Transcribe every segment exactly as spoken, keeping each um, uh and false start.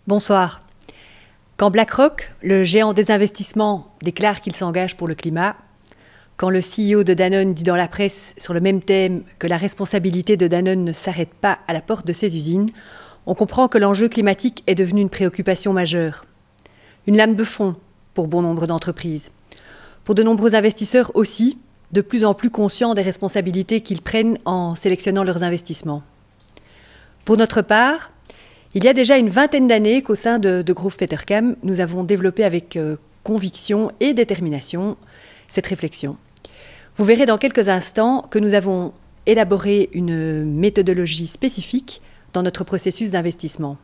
Bonsoir. Quand BlackRock, le géant des investissements, déclare qu'il s'engage pour le climat, quand le C E O de Danone dit dans la presse sur le même thème que la responsabilité de Danone ne s'arrête pas à la porte de ses usines, on comprend que l'enjeu climatique est devenu une préoccupation majeure. Une lame de fond pour bon nombre d'entreprises. Pour de nombreux investisseurs aussi, de plus en plus conscients des responsabilités qu'ils prennent en sélectionnant leurs investissements. Pour notre part, il y a déjà une vingtaine d'années qu'au sein de, de Degroof Petercam, nous avons développé avec euh, conviction et détermination cette réflexion. Vous verrez dans quelques instants que nous avons élaboré une méthodologie spécifique dans notre processus d'investissement.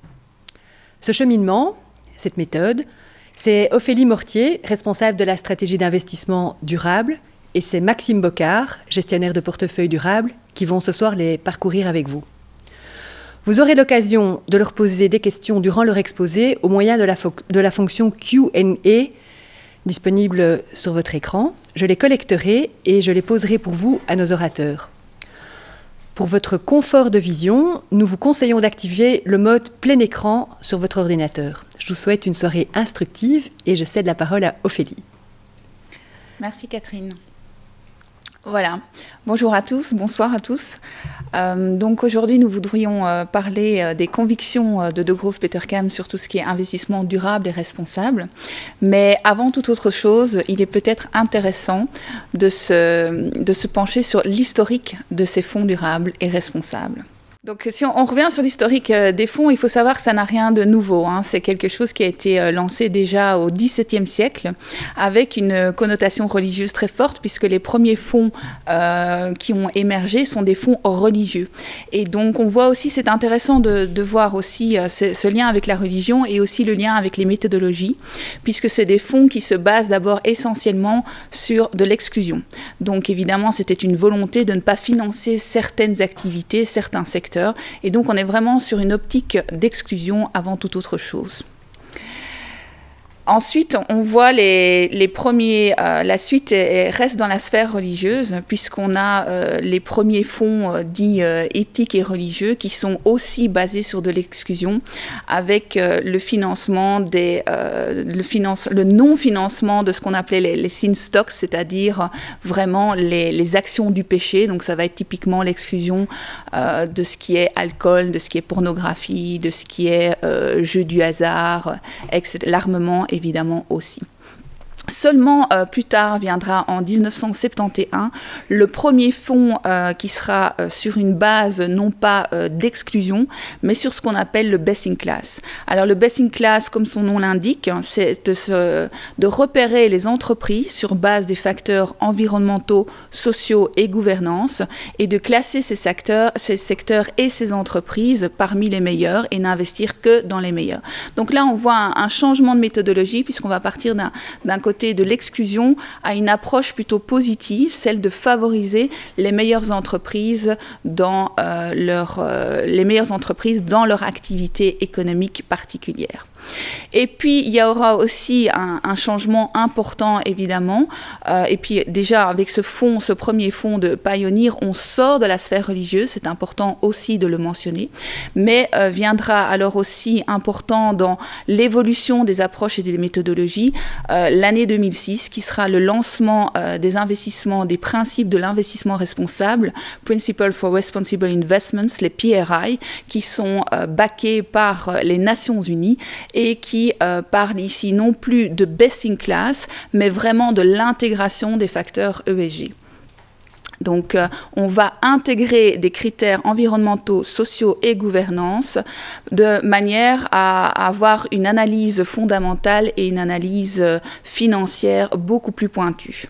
Ce cheminement, cette méthode, c'est Ophélie Mortier, responsable de la stratégie d'investissement durable, et c'est Maxime Bocard, gestionnaire de portefeuille durable, qui vont ce soir les parcourir avec vous. Vous aurez l'occasion de leur poser des questions durant leur exposé au moyen de la, de la fonction Q and A disponible sur votre écran. Je les collecterai et je les poserai pour vous à nos orateurs. Pour votre confort de vision, nous vous conseillons d'activer le mode plein écran sur votre ordinateur. Je vous souhaite une soirée instructive et je cède la parole à Ophélie. Merci Catherine. Voilà, bonjour à tous, bonsoir à tous. Euh, donc aujourd'hui nous voudrions euh, parler euh, des convictions euh, de Degroof Petercam sur tout ce qui est investissement durable et responsable. Mais avant toute autre chose, il est peut-être intéressant de se, de se pencher sur l'historique de ces fonds durables et responsables. Donc si on, on revient sur l'historique euh, des fonds, il faut savoir que ça n'a rien de nouveau, hein. C'est quelque chose qui a été euh, lancé déjà au dix-septième siècle avec une connotation religieuse très forte puisque les premiers fonds euh, qui ont émergé sont des fonds religieux. Et donc on voit aussi, c'est intéressant de, de voir aussi euh, ce, ce lien avec la religion et aussi le lien avec les méthodologies puisque c'est des fonds qui se basent d'abord essentiellement sur de l'exclusion. Donc évidemment c'était une volonté de ne pas financer certaines activités, certains secteurs. Et donc on est vraiment sur une optique d'exclusion avant toute autre chose. Ensuite, on voit les, les premiers, euh, la suite est, reste dans la sphère religieuse, puisqu'on a euh, les premiers fonds euh, dits euh, éthiques et religieux qui sont aussi basés sur de l'exclusion, avec euh, le financement des, euh, le, finance, le non-financement de ce qu'on appelait les, les sin stocks, c'est-à-dire vraiment les, les actions du péché. Donc ça va être typiquement l'exclusion euh, de ce qui est alcool, de ce qui est pornographie, de ce qui est euh, jeu du hasard, et cetera, l'armement, évidemment aussi. Seulement euh, plus tard viendra en mille neuf cent soixante et onze le premier fonds euh, qui sera euh, sur une base non pas euh, d'exclusion mais sur ce qu'on appelle le best in class. Alors le best in class, comme son nom l'indique, c'est de, se, de repérer les entreprises sur base des facteurs environnementaux, sociaux et gouvernance et de classer ces secteurs, ces secteurs et ces entreprises parmi les meilleurs et n'investir que dans les meilleurs. Donc là on voit un, un changement de méthodologie puisqu'on va partir d'un d'un côté de l'exclusion à une approche plutôt positive, celle de favoriser les meilleures entreprises dans euh, leur, euh, les meilleures entreprises dans leur activité économique particulière. Et puis il y aura aussi un, un changement important évidemment, euh, et puis déjà avec ce fonds, ce premier fonds de Pioneer, on sort de la sphère religieuse, c'est important aussi de le mentionner, mais euh, viendra alors aussi important dans l'évolution des approches et des méthodologies, euh, l'année deux mille six qui sera le lancement euh, des investissements, des principes de l'investissement responsable, Principles for Responsible Investments, les P R I, qui sont euh, backés par les Nations Unies et qui euh, parle ici non plus de best in class, mais vraiment de l'intégration des facteurs E S G. Donc, euh, on va intégrer des critères environnementaux, sociaux et gouvernance de manière à avoir une analyse fondamentale et une analyse financière beaucoup plus pointue.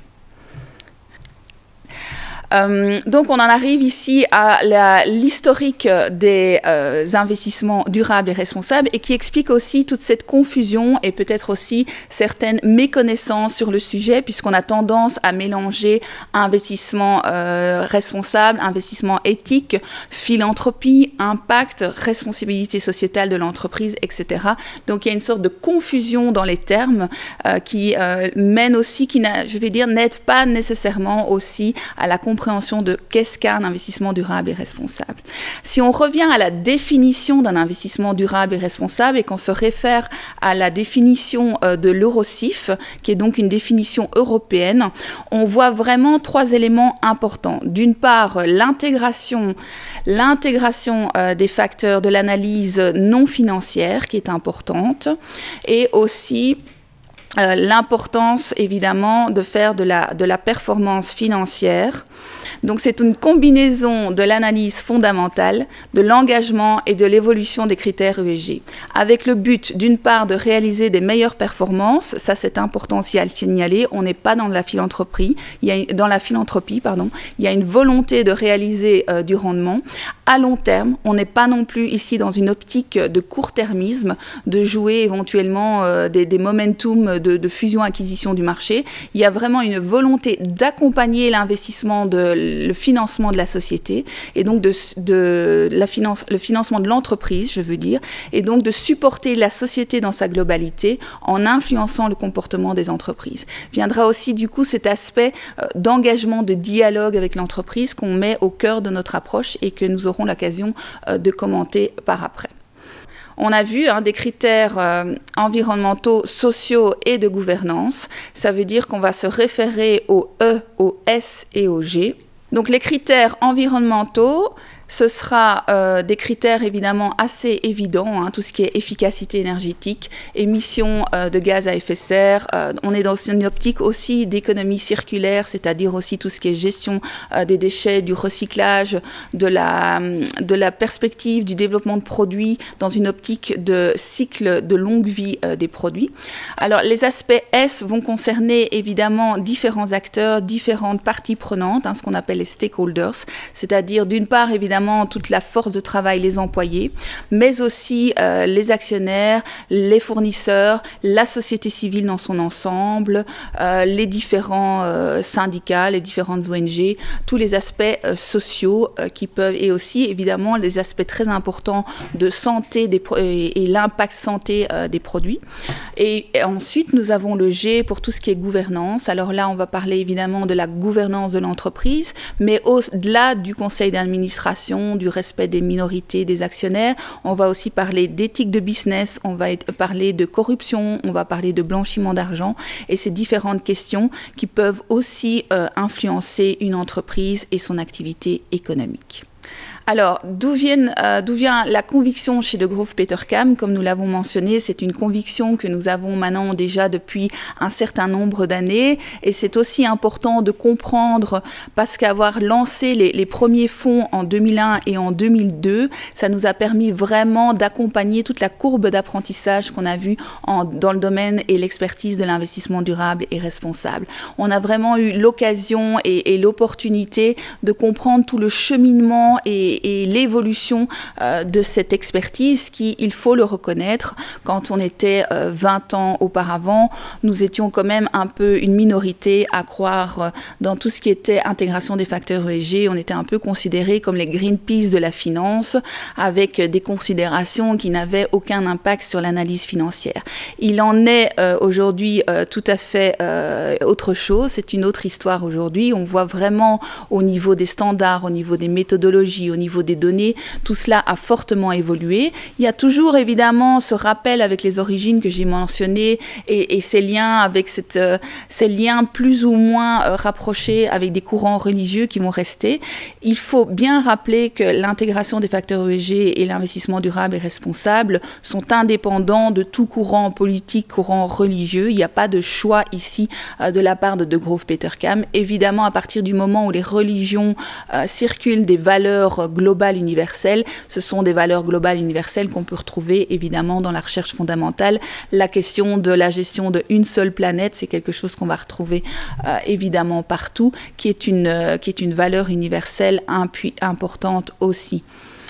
Euh, donc on en arrive ici à l'historique des euh, investissements durables et responsables et qui explique aussi toute cette confusion et peut-être aussi certaines méconnaissances sur le sujet puisqu'on a tendance à mélanger investissement euh, responsable, investissement éthique, philanthropie, impact, responsabilité sociétale de l'entreprise, et cetera. Donc il y a une sorte de confusion dans les termes euh, qui euh, mène aussi, qui je vais dire, n'aide pas nécessairement aussi à la compréhension compréhension de qu'est-ce qu'un investissement durable et responsable. Si on revient à la définition d'un investissement durable et responsable et qu'on se réfère à la définition euh, de l'Eurocif, qui est donc une définition européenne, on voit vraiment trois éléments importants. D'une part, l'intégration, l'intégration euh, des facteurs de l'analyse non financière qui est importante, et aussi euh, l'importance évidemment de faire de la, de la performance financière. Donc c'est une combinaison de l'analyse fondamentale, de l'engagement et de l'évolution des critères E S G, avec le but d'une part de réaliser des meilleures performances, ça c'est important aussi à le signaler, on n'est pas dans la philanthropie, il y a, dans la philanthropie, pardon, il y a une volonté de réaliser euh, du rendement. À long terme, on n'est pas non plus ici dans une optique de court-termisme, de jouer éventuellement euh, des, des momentum de, de fusion-acquisition du marché. Il y a vraiment une volonté d'accompagner l'investissement de le financement de la société et donc de, de la finance, le financement de l'entreprise, je veux dire, et donc de supporter la société dans sa globalité en influençant le comportement des entreprises. Viendra aussi du coup cet aspect euh, d'engagement, de dialogue avec l'entreprise qu'on met au cœur de notre approche et que nous aurons l'occasion euh, de commenter par après. On a vu hein, des critères euh, environnementaux, sociaux et de gouvernance. Ça veut dire qu'on va se référer au E, au S et au G. Donc les critères environnementaux, ce sera euh, des critères évidemment assez évidents, hein, tout ce qui est efficacité énergétique, émissions euh, de gaz à effet de serre. Euh, on est dans une optique aussi d'économie circulaire, c'est-à-dire aussi tout ce qui est gestion euh, des déchets, du recyclage, de la, de la perspective du développement de produits dans une optique de cycle de longue vie euh, des produits. Alors les aspects S vont concerner évidemment différents acteurs, différentes parties prenantes, hein, ce qu'on appelle les stakeholders, c'est-à-dire d'une part évidemment toute la force de travail, les employés, mais aussi euh, les actionnaires, les fournisseurs, la société civile dans son ensemble, euh, les différents euh, syndicats, les différentes O N G, tous les aspects euh, sociaux euh, qui peuvent, et aussi évidemment les aspects très importants de santé des et, et l'impact santé euh, des produits. Et, et ensuite, nous avons le G pour tout ce qui est gouvernance. Alors là, on va parler évidemment de la gouvernance de l'entreprise, mais au-delà du conseil d'administration, du respect des minorités, des actionnaires. On va aussi parler d'éthique de business, on va parler de corruption, on va parler de blanchiment d'argent et ces différentes questions qui peuvent aussi euh, influencer une entreprise et son activité économique. Alors, d'où euh, d'où vient la conviction chez Degroof Petercam? Comme nous l'avons mentionné, c'est une conviction que nous avons maintenant déjà depuis un certain nombre d'années. Et c'est aussi important de comprendre parce qu'avoir lancé les, les premiers fonds en deux mille un et en deux mille deux, ça nous a permis vraiment d'accompagner toute la courbe d'apprentissage qu'on a vue en, dans le domaine et l'expertise de l'investissement durable et responsable. On a vraiment eu l'occasion et, et l'opportunité de comprendre tout le cheminement et et l'évolution euh, de cette expertise qui, il faut le reconnaître, quand on était euh, vingt ans auparavant, nous étions quand même un peu une minorité à croire euh, dans tout ce qui était intégration des facteurs E S G. On était un peu considérés comme les Greenpeace de la finance, avec des considérations qui n'avaient aucun impact sur l'analyse financière. Il en est euh, aujourd'hui euh, tout à fait euh, autre chose, c'est une autre histoire aujourd'hui. On voit vraiment au niveau des standards, au niveau des méthodologies, au niveau des données, tout cela a fortement évolué. Il y a toujours évidemment ce rappel avec les origines que j'ai mentionné et, et ces liens avec cette, euh, ces liens plus ou moins euh, rapprochés avec des courants religieux qui vont rester. Il faut bien rappeler que l'intégration des facteurs E S G et l'investissement durable et responsable sont indépendants de tout courant politique, courant religieux. Il n'y a pas de choix ici euh, de la part de Degroof Petercam. Évidemment, à partir du moment où les religions euh, circulent des valeurs globales universelles, ce sont des valeurs globales universelles qu'on peut retrouver évidemment dans la recherche fondamentale. La question de la gestion d'une seule planète, c'est quelque chose qu'on va retrouver euh, évidemment partout, qui est une, euh, qui est une valeur universelle importante aussi.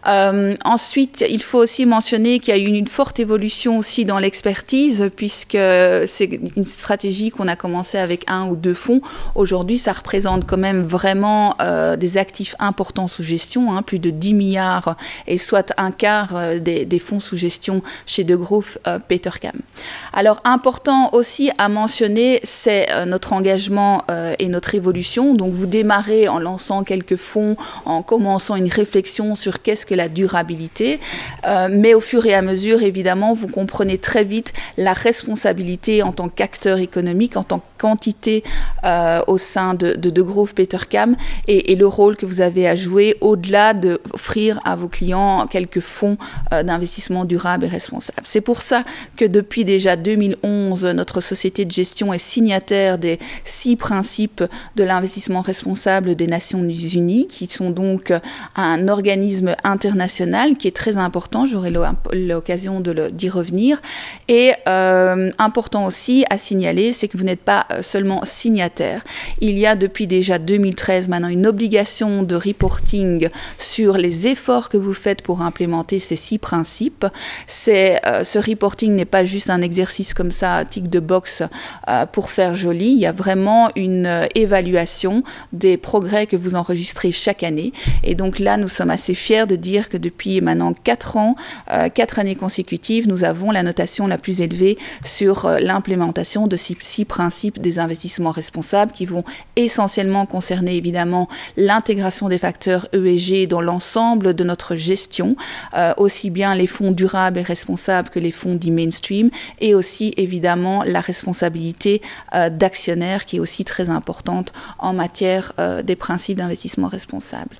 Euh, ensuite, il faut aussi mentionner qu'il y a eu une forte évolution aussi dans l'expertise, puisque c'est une stratégie qu'on a commencé avec un ou deux fonds. Aujourd'hui, ça représente quand même vraiment euh, des actifs importants sous gestion, hein, plus de dix milliards et soit un quart euh, des, des fonds sous gestion chez Degroof euh, Petercam. Alors, important aussi à mentionner, c'est euh, notre engagement euh, et notre évolution. Donc, vous démarrez en lançant quelques fonds, en commençant une réflexion sur qu'est-ce que la durabilité, euh, mais au fur et à mesure, évidemment, vous comprenez très vite la responsabilité en tant qu'acteur économique, en tant qu'entité euh, au sein de, de Degroof Petercam et, et le rôle que vous avez à jouer au-delà d'offrir à vos clients quelques fonds euh, d'investissement durable et responsable. C'est pour ça que depuis déjà deux mille onze, notre société de gestion est signataire des six principes de l'investissement responsable des Nations Unies, qui sont donc un organisme international qui est très important, j'aurai l'occasion d'y revenir. Et euh, important aussi à signaler, c'est que vous n'êtes pas seulement signataire. Il y a depuis déjà deux mille treize maintenant une obligation de reporting sur les efforts que vous faites pour implémenter ces six principes. C'est, euh, ce reporting n'est pas juste un exercice comme ça, tic de box euh, pour faire joli. Il y a vraiment une euh, évaluation des progrès que vous enregistrez chaque année. Et donc là, nous sommes assez fiers de dire que depuis maintenant quatre ans, euh, quatre années consécutives, nous avons la notation la plus élevée sur euh, l'implémentation de six, six principes des investissements responsables qui vont essentiellement concerner évidemment l'intégration des facteurs E S G dans l'ensemble de notre gestion, euh, aussi bien les fonds durables et responsables que les fonds dits mainstream, et aussi évidemment la responsabilité euh, d'actionnaire qui est aussi très importante en matière euh, des principes d'investissement responsable.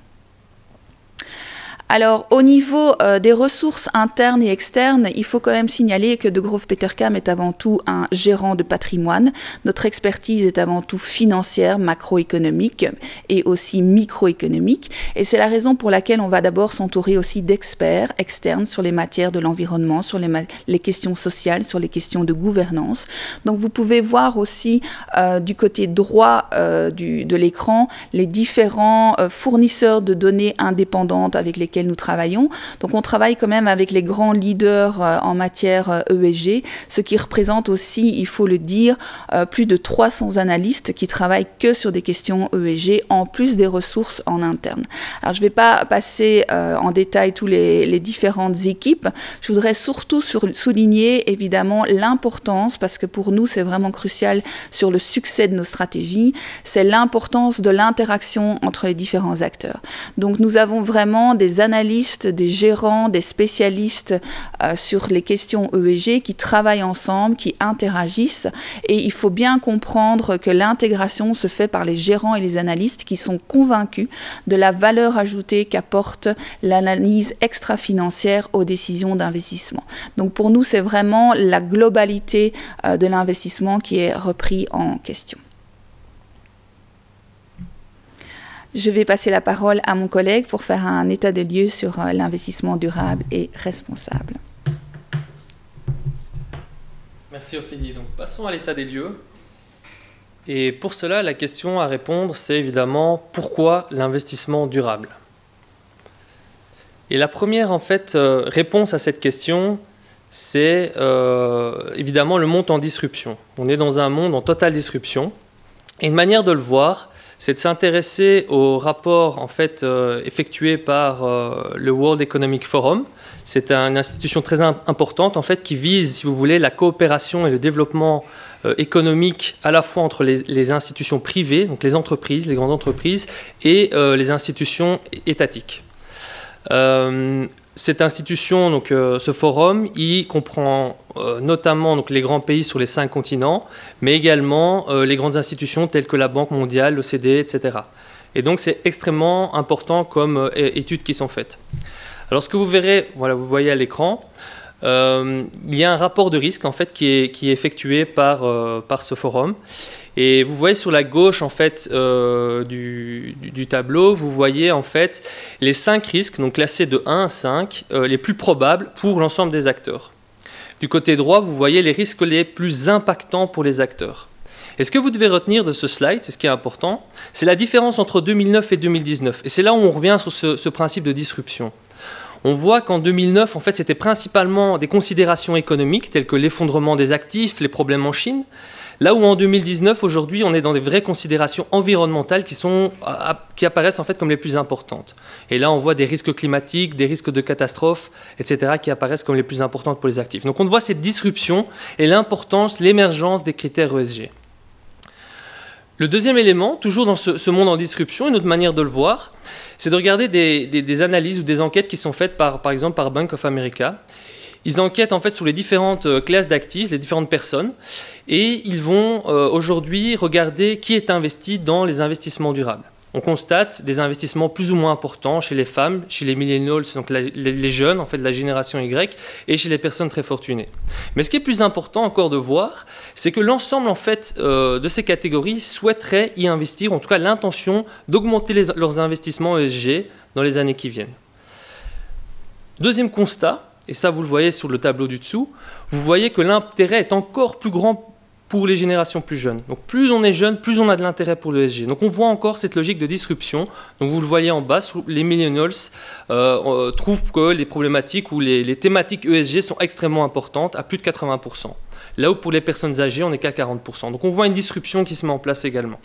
Alors, au niveau euh, des ressources internes et externes, il faut quand même signaler que Degroof Petercam est avant tout un gérant de patrimoine. Notre expertise est avant tout financière, macroéconomique et aussi microéconomique. Et c'est la raison pour laquelle on va d'abord s'entourer aussi d'experts externes sur les matières de l'environnement, sur les, les questions sociales, sur les questions de gouvernance. Donc, vous pouvez voir aussi euh, du côté droit euh, du, de l'écran les différents euh, fournisseurs de données indépendantes avec lesquels nous travaillons. Donc on travaille quand même avec les grands leaders euh, en matière euh, E S G, ce qui représente aussi, il faut le dire, euh, plus de trois cents analystes qui travaillent que sur des questions E S G, en plus des ressources en interne. Alors je ne vais pas passer euh, en détail tous les, les différentes équipes. Je voudrais surtout sur, souligner évidemment l'importance, parce que pour nous c'est vraiment crucial sur le succès de nos stratégies, c'est l'importance de l'interaction entre les différents acteurs. Donc nous avons vraiment des analystes, des gérants, des spécialistes euh, sur les questions E S G qui travaillent ensemble, qui interagissent, et il faut bien comprendre que l'intégration se fait par les gérants et les analystes qui sont convaincus de la valeur ajoutée qu'apporte l'analyse extra-financière aux décisions d'investissement. Donc pour nous, c'est vraiment la globalité euh, de l'investissement qui est repris en question. Je vais passer la parole à mon collègue pour faire un état des lieux sur euh, l'investissement durable et responsable. Merci Ophélie. Donc, passons à l'état des lieux. Et pour cela, la question à répondre, c'est évidemment pourquoi l'investissement durable? Et la première en fait, euh, réponse à cette question, c'est euh, évidemment le monde en disruption. On est dans un monde en totale disruption. Et une manière de le voir, c'est de s'intéresser au rapport en fait, euh, effectué par euh, le World Economic Forum. C'est une institution très importante en fait, qui vise, si vous voulez, la coopération et le développement euh, économique à la fois entre les, les institutions privées, donc les entreprises, les grandes entreprises, et euh, les institutions étatiques. Euh, Cette institution, donc, euh, ce forum, il comprend euh, notamment donc, les grands pays sur les cinq continents, mais également euh, les grandes institutions telles que la Banque mondiale, l'O C D E, et cetera. Et donc c'est extrêmement important comme euh, études qui sont faites. Alors ce que vous verrez, voilà, vous voyez à l'écran, euh, il y a un rapport de risque en fait, qui, est, qui est effectué par, euh, par ce forum. Et vous voyez sur la gauche en fait, euh, du, du, du tableau, vous voyez en fait les cinq risques, donc classés de un à cinq, euh, les plus probables pour l'ensemble des acteurs. Du côté droit, vous voyez les risques les plus impactants pour les acteurs. Et ce que vous devez retenir de ce slide, c'est ce qui est important, c'est la différence entre deux mille neuf et deux mille dix-neuf. Et c'est là où on revient sur ce, ce principe de disruption. on voit qu'en deux mille neuf, en fait, c'était principalement des considérations économiques, telles que l'effondrement des actifs, les problèmes en Chine. Là où en deux mille dix-neuf, aujourd'hui, on est dans des vraies considérations environnementales qui, sont, qui apparaissent en fait comme les plus importantes. Et là, on voit des risques climatiques, des risques de catastrophes, et cetera, qui apparaissent comme les plus importantes pour les actifs. Donc on voit cette disruption et l'importance, l'émergence des critères E S G. Le deuxième élément, toujours dans ce, ce monde en disruption, une autre manière de le voir, c'est de regarder des, des, des analyses ou des enquêtes qui sont faites par, par exemple par Bank of America. Ils enquêtent en fait sur les différentes classes d'actifs, les différentes personnes, et ils vont euh, aujourd'hui regarder qui est investi dans les investissements durables. On constate des investissements plus ou moins importants chez les femmes, chez les millennials, donc la, les, les jeunes, en fait, de la génération Y, et chez les personnes très fortunées. Mais ce qui est plus important encore de voir, c'est que l'ensemble en fait, euh, de ces catégories souhaiteraient y investir, en tout cas l'intention d'augmenter les, leurs investissements E S G dans les années qui viennent. Deuxième constat, et ça vous le voyez sur le tableau du dessous, vous voyez que l'intérêt est encore plus grand pour les générations plus jeunes. Donc plus on est jeune, plus on a de l'intérêt pour l'E S G. Donc on voit encore cette logique de disruption. Donc vous le voyez en bas, les millennials euh, trouvent que les problématiques ou les, les thématiques E S G sont extrêmement importantes, à plus de quatre-vingts pour cent. Là où pour les personnes âgées, on n'est qu'à quarante pour cent. Donc on voit une disruption qui se met en place également.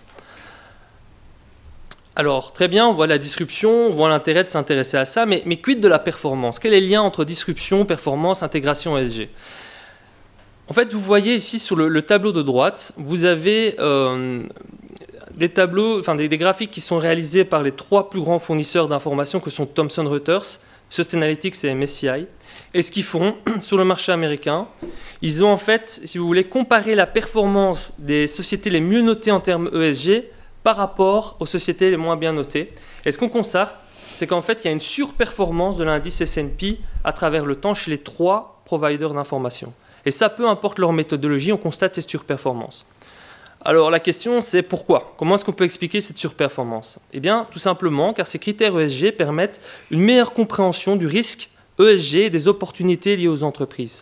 Alors, très bien, on voit la disruption, on voit l'intérêt de s'intéresser à ça, mais, mais quid de la performance? Quel est le lien entre disruption, performance, intégration E S G? En fait, vous voyez ici sur le, le tableau de droite, vous avez euh, des tableaux, enfin des, des graphiques qui sont réalisés par les trois plus grands fournisseurs d'informations que sont Thomson Reuters, Sustainalytics et M S C I. Et ce qu'ils font sur le marché américain, ils ont en fait, si vous voulez, comparé la performance des sociétés les mieux notées en termes E S G par rapport aux sociétés les moins bien notées. Et ce qu'on constate, c'est qu'en fait, il y a une surperformance de l'indice S and P à travers le temps chez les trois providers d'information. Et ça, peu importe leur méthodologie, on constate ces surperformances. Alors la question, c'est pourquoi? Comment est-ce qu'on peut expliquer cette surperformance? Eh bien, tout simplement, car ces critères E S G permettent une meilleure compréhension du risque E S G et des opportunités liées aux entreprises.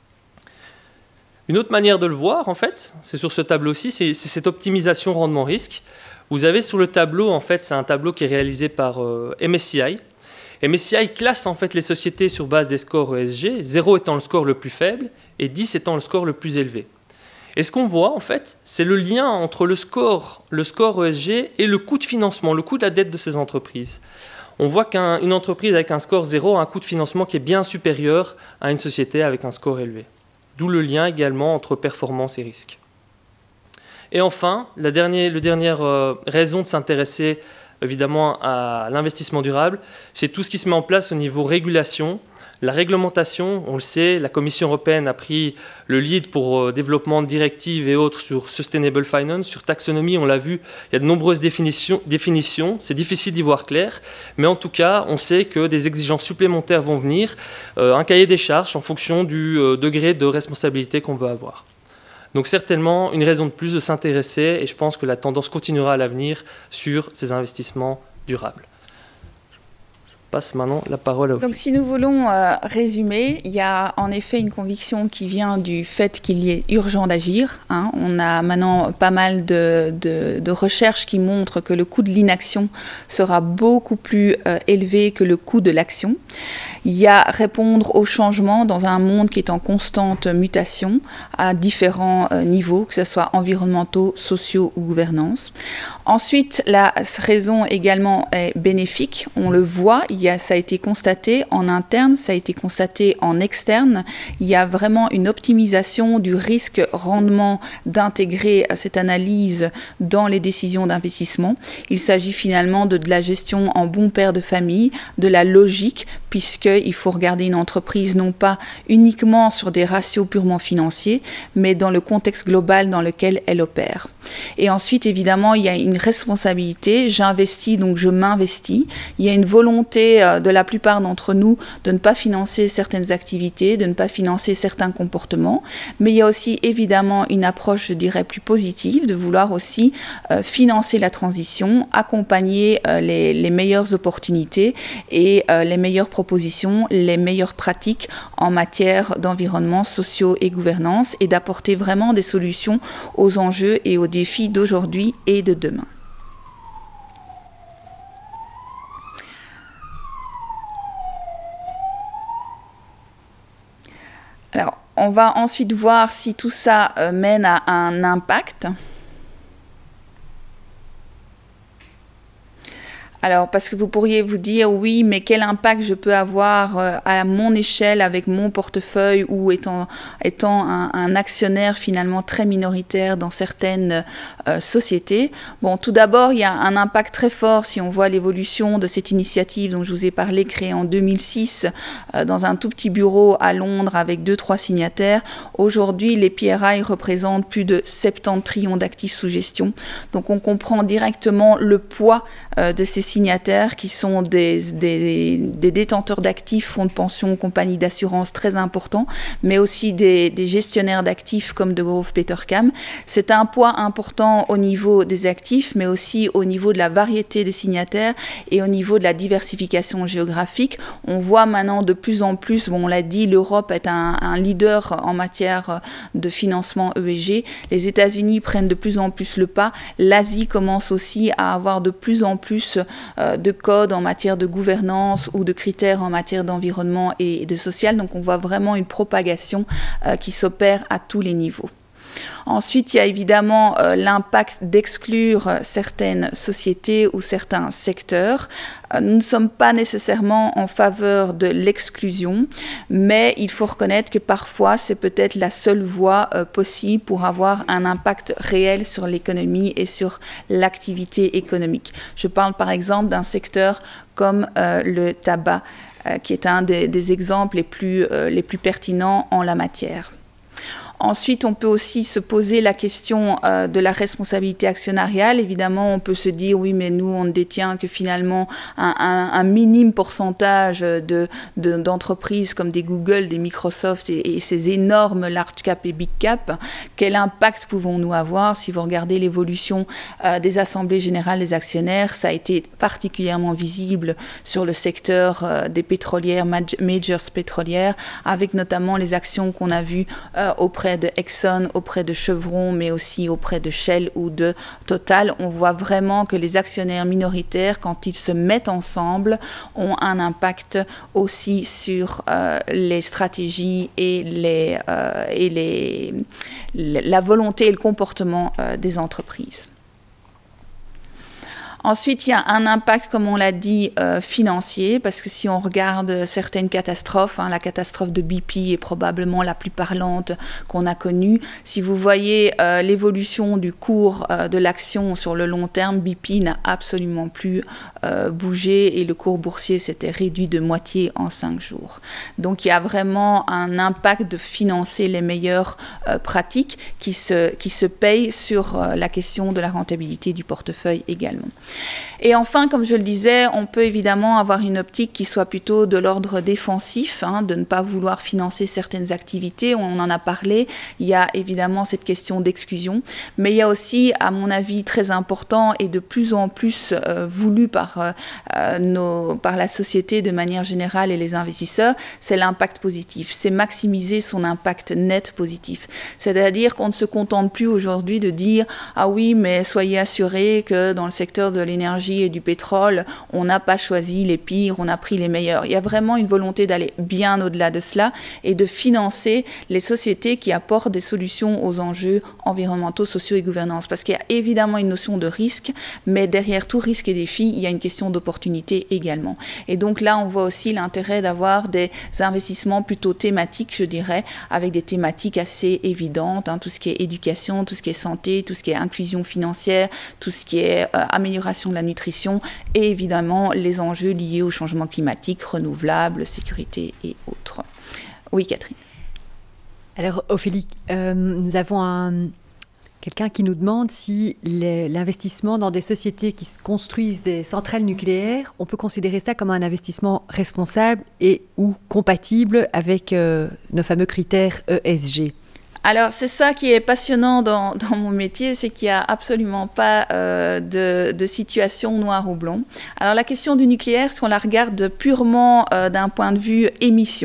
Une autre manière de le voir, en fait, c'est sur ce tableau-ci, c'est cette optimisation rendement-risque. Vous avez sur le tableau, en fait, c'est un tableau qui est réalisé par euh, M S C I. M S C I classe en fait les sociétés sur base des scores E S G, zéro étant le score le plus faible et dix étant le score le plus élevé. Et ce qu'on voit, en fait, c'est le lien entre le score, le score E S G et le coût de financement, le coût de la dette de ces entreprises. On voit qu'une entreprise avec un score zéro a un coût de financement qui est bien supérieur à une société avec un score élevé. D'où le lien également entre performance et risque. Et enfin, la dernière, la dernière euh, raison de s'intéresser évidemment à l'investissement durable, c'est tout ce qui se met en place au niveau régulation. La réglementation, on le sait, la Commission européenne a pris le lead pour euh, développement de directives et autres sur Sustainable Finance, sur taxonomie, on l'a vu, il y a de nombreuses définitions, définitions c'est difficile d'y voir clair, mais en tout cas, on sait que des exigences supplémentaires vont venir, euh, un cahier des charges en fonction du euh, degré de responsabilité qu'on veut avoir. Donc certainement une raison de plus de s'intéresser, et je pense que la tendance continuera à l'avenir sur ces investissements durables. Passe maintenant la parole à vous. Donc si nous voulons euh, résumer, il y a en effet une conviction qui vient du fait qu'il y est urgent d'agir. Hein. On a maintenant pas mal de, de, de recherches qui montrent que le coût de l'inaction sera beaucoup plus euh, élevé que le coût de l'action. Il y a répondre aux changements dans un monde qui est en constante mutation à différents euh, niveaux, que ce soit environnementaux, sociaux ou gouvernance. Ensuite, la raison également est bénéfique, on le voit. Il y a, ça a été constaté en interne, ça a été constaté en externe. Il y a vraiment une optimisation du risque-rendement d'intégrer cette analyse dans les décisions d'investissement. Il s'agit finalement de, de la gestion en bon père de famille, de la logique, puisqu'il faut regarder une entreprise non pas uniquement sur des ratios purement financiers, mais dans le contexte global dans lequel elle opère. Et ensuite, évidemment, il y a une responsabilité. J'investis, donc je m'investis. Il y a une volonté de la plupart d'entre nous de ne pas financer certaines activités, de ne pas financer certains comportements, mais il y a aussi évidemment une approche, je dirais, plus positive, de vouloir aussi euh, financer la transition, accompagner euh, les, les meilleures opportunités et euh, les meilleures propositions, les meilleures pratiques en matière d'environnement, sociaux et gouvernance, et d'apporter vraiment des solutions aux enjeux et aux défis d'aujourd'hui et de demain. Alors, on va ensuite voir si tout ça euh, mène à un impact. Alors, parce que vous pourriez vous dire, oui, mais quel impact je peux avoir euh, à mon échelle avec mon portefeuille ou étant, étant un, un actionnaire finalement très minoritaire dans certaines euh, sociétés. Bon, tout d'abord, il y a un impact très fort si on voit l'évolution de cette initiative dont je vous ai parlé, créée en deux mille six euh, dans un tout petit bureau à Londres avec deux, trois signataires. Aujourd'hui, les P R I représentent plus de soixante-dix trillions d'actifs sous gestion. Donc, on comprend directement le poids euh, de ces signataires qui sont des, des, des détenteurs d'actifs, fonds de pension, compagnies d'assurance très importants, mais aussi des, des gestionnaires d'actifs comme Degroof Petercam. C'est un poids important au niveau des actifs, mais aussi au niveau de la variété des signataires et au niveau de la diversification géographique. On voit maintenant de plus en plus, bon, on l'a dit, l'Europe est un, un leader en matière de financement E S G. Les États-Unis prennent de plus en plus le pas. L'Asie commence aussi à avoir de plus en plus de codes en matière de gouvernance ou de critères en matière d'environnement et de social. Donc on voit vraiment une propagation euh, qui s'opère à tous les niveaux. Ensuite, il y a évidemment euh, l'impact d'exclure certaines sociétés ou certains secteurs. Euh, nous ne sommes pas nécessairement en faveur de l'exclusion, mais il faut reconnaître que parfois, c'est peut-être la seule voie euh, possible pour avoir un impact réel sur l'économie et sur l'activité économique. Je parle par exemple d'un secteur comme euh, le tabac, euh, qui est un des, des exemples les plus, euh, les plus pertinents en la matière. Ensuite, on peut aussi se poser la question euh, de la responsabilité actionnariale. Évidemment, on peut se dire, oui, mais nous, on ne détient que finalement un, un, un minime pourcentage de, de, d'entreprises comme des Google, des Microsoft et, et ces énormes large cap et big cap. Quel impact pouvons-nous avoir? Si vous regardez l'évolution euh, des assemblées générales des actionnaires, ça a été particulièrement visible sur le secteur euh, des pétrolières, majors pétrolières, avec notamment les actions qu'on a vues euh, auprès de Exxon, auprès de Chevron, mais aussi auprès de Shell ou de Total. On voit vraiment que les actionnaires minoritaires, quand ils se mettent ensemble, ont un impact aussi sur euh, les stratégies et, les, euh, et les, la volonté et le comportement euh, des entreprises. Ensuite, il y a un impact, comme on l'a dit, euh, financier, parce que si on regarde certaines catastrophes, hein, la catastrophe de B P est probablement la plus parlante qu'on a connue. Si vous voyez euh, l'évolution du cours euh, de l'action sur le long terme, B P n'a absolument plus euh, bougé et le cours boursier s'était réduit de moitié en cinq jours. Donc, il y a vraiment un impact de financer les meilleures euh, pratiques qui se, qui se payent sur euh, la question de la rentabilité du portefeuille également. Et enfin, comme je le disais, on peut évidemment avoir une optique qui soit plutôt de l'ordre défensif, hein, de ne pas vouloir financer certaines activités. On en a parlé. Il y a évidemment cette question d'exclusion, mais il y a aussi, à mon avis, très important et de plus en plus euh, voulu par, euh, nos, par la société de manière générale et les investisseurs, c'est l'impact positif. C'est maximiser son impact net positif. C'est-à-dire qu'on ne se contente plus aujourd'hui de dire « Ah oui, mais soyez assurés que dans le secteur de l'énergie et du pétrole, on n'a pas choisi les pires, on a pris les meilleurs. » Il y a vraiment une volonté d'aller bien au-delà de cela et de financer les sociétés qui apportent des solutions aux enjeux environnementaux, sociaux et gouvernance. Parce qu'il y a évidemment une notion de risque, mais derrière tout risque et défi, il y a une question d'opportunité également. Et donc là, on voit aussi l'intérêt d'avoir des investissements plutôt thématiques, je dirais, avec des thématiques assez évidentes, hein, tout ce qui est éducation, tout ce qui est santé, tout ce qui est inclusion financière, tout ce qui est euh, amélioration de la nutrition et évidemment les enjeux liés au changement climatique, renouvelables, sécurité et autres. Oui, Catherine. Alors, Ophélie, euh, nous avons un, quelqu'un qui nous demande si l'investissement dans des sociétés qui construisent des centrales nucléaires, on peut considérer ça comme un investissement responsable et ou compatible avec euh, nos fameux critères E S G. Alors, c'est ça qui est passionnant dans, dans mon métier, c'est qu'il n'y a absolument pas euh, de, de situation noir ou blanc. Alors, la question du nucléaire, si on la regarde purement euh, d'un point de vue émission, hein,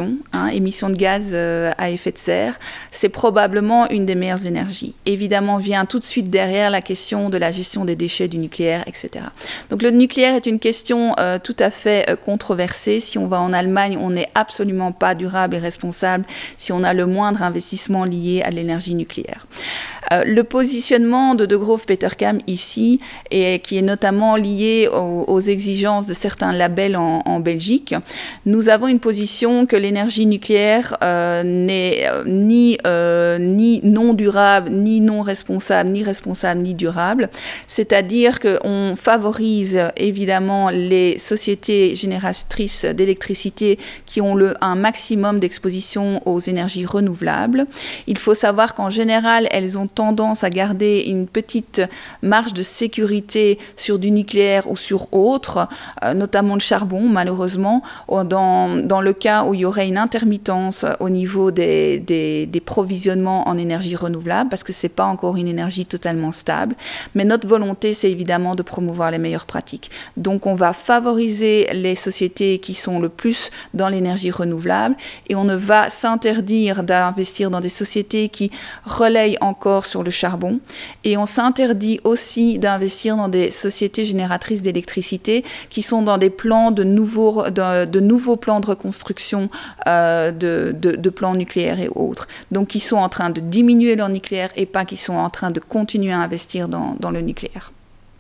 hein, émissions de gaz euh, à effet de serre, c'est probablement une des meilleures énergies. Évidemment, vient tout de suite derrière la question de la gestion des déchets du nucléaire, et cetera. Donc le nucléaire est une question euh, tout à fait euh, controversée. Si on va en Allemagne, on n'est absolument pas durable et responsable si on a le moindre investissement lié à l'énergie nucléaire. Euh, le positionnement de De Groof Petercam ici, et qui est notamment lié aux, aux exigences de certains labels en, en Belgique, nous avons une position que l'énergie nucléaire euh, n'est euh, ni, euh, ni non durable, ni non responsable, ni responsable, ni durable. C'est-à-dire qu'on favorise évidemment les sociétés génératrices d'électricité qui ont le, un maximum d'exposition aux énergies renouvelables. Il faut savoir qu'en général, elles ont tendance à garder une petite marge de sécurité sur du nucléaire ou sur autre, euh, notamment le charbon, malheureusement, dans, dans le cas où il y aurait une intermittence au niveau des, des, des provisionnements en énergie renouvelable, parce que ce n'est pas encore une énergie totalement stable. Mais notre volonté, c'est évidemment de promouvoir les meilleures pratiques. Donc, on va favoriser les sociétés qui sont le plus dans l'énergie renouvelable et on ne va s'interdire d'investir dans des sociétés qui relayent encore sur le charbon. Et on s'interdit aussi d'investir dans des sociétés génératrices d'électricité qui sont dans des plans de nouveaux, de, de nouveaux plans de reconstruction euh, de, de, de plans nucléaires et autres. Donc, qui sont en train de diminuer leur nucléaire et pas qui sont en train de continuer à investir dans, dans le nucléaire.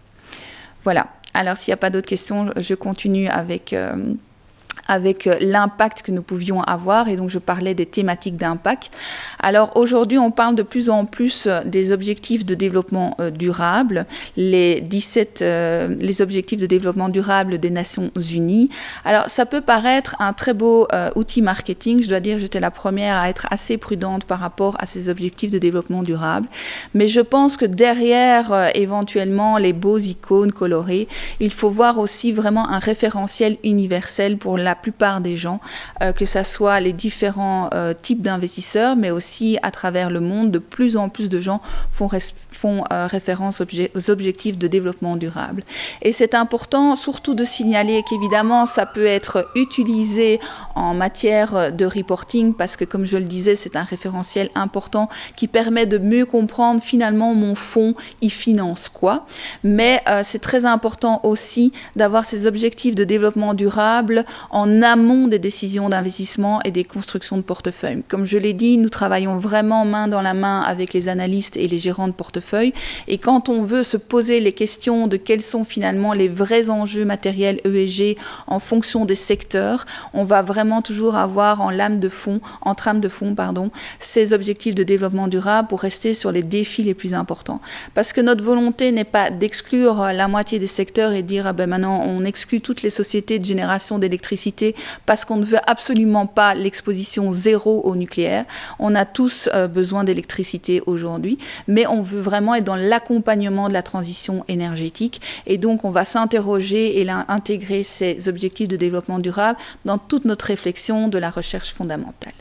Voilà. Alors, s'il n'y a pas d'autres questions, je continue avec... Euh, avec l'impact que nous pouvions avoir, et donc je parlais des thématiques d'impact. Alors aujourd'hui, on parle de plus en plus des objectifs de développement euh, durable, les dix-sept, euh, les objectifs de développement durable des Nations Unies. Alors ça peut paraître un très beau euh, outil marketing, je dois dire, j'étais la première à être assez prudente par rapport à ces objectifs de développement durable, mais je pense que derrière euh, éventuellement les beaux icônes colorées, il faut voir aussi vraiment un référentiel universel pour la plupart des gens, euh, que ce soit les différents euh, types d'investisseurs, mais aussi à travers le monde, de plus en plus de gens font, font euh, référence obje aux objectifs de développement durable. Et c'est important surtout de signaler qu'évidemment, ça peut être utilisé en matière de reporting, parce que comme je le disais, c'est un référentiel important qui permet de mieux comprendre finalement mon fonds, il finance quoi. Mais euh, c'est très important aussi d'avoir ces objectifs de développement durable en amont des décisions d'investissement et des constructions de portefeuille. Comme je l'ai dit, nous travaillons vraiment main dans la main avec les analystes et les gérants de portefeuille. Et quand on veut se poser les questions de quels sont finalement les vrais enjeux matériels E S G en fonction des secteurs, on va vraiment toujours avoir en lame de fond, en trame de fond, pardon, ces objectifs de développement durable pour rester sur les défis les plus importants. Parce que notre volonté n'est pas d'exclure la moitié des secteurs et dire ah ben maintenant on exclut toutes les sociétés de génération d'électricité parce qu'on ne veut absolument pas l'exposition zéro au nucléaire. On a tous euh, besoin d'électricité aujourd'hui, mais on veut vraiment être dans l'accompagnement de la transition énergétique et donc on va s'interroger et intégrer ces objectifs de développement durable dans toute notre réflexion de la recherche fondamentale.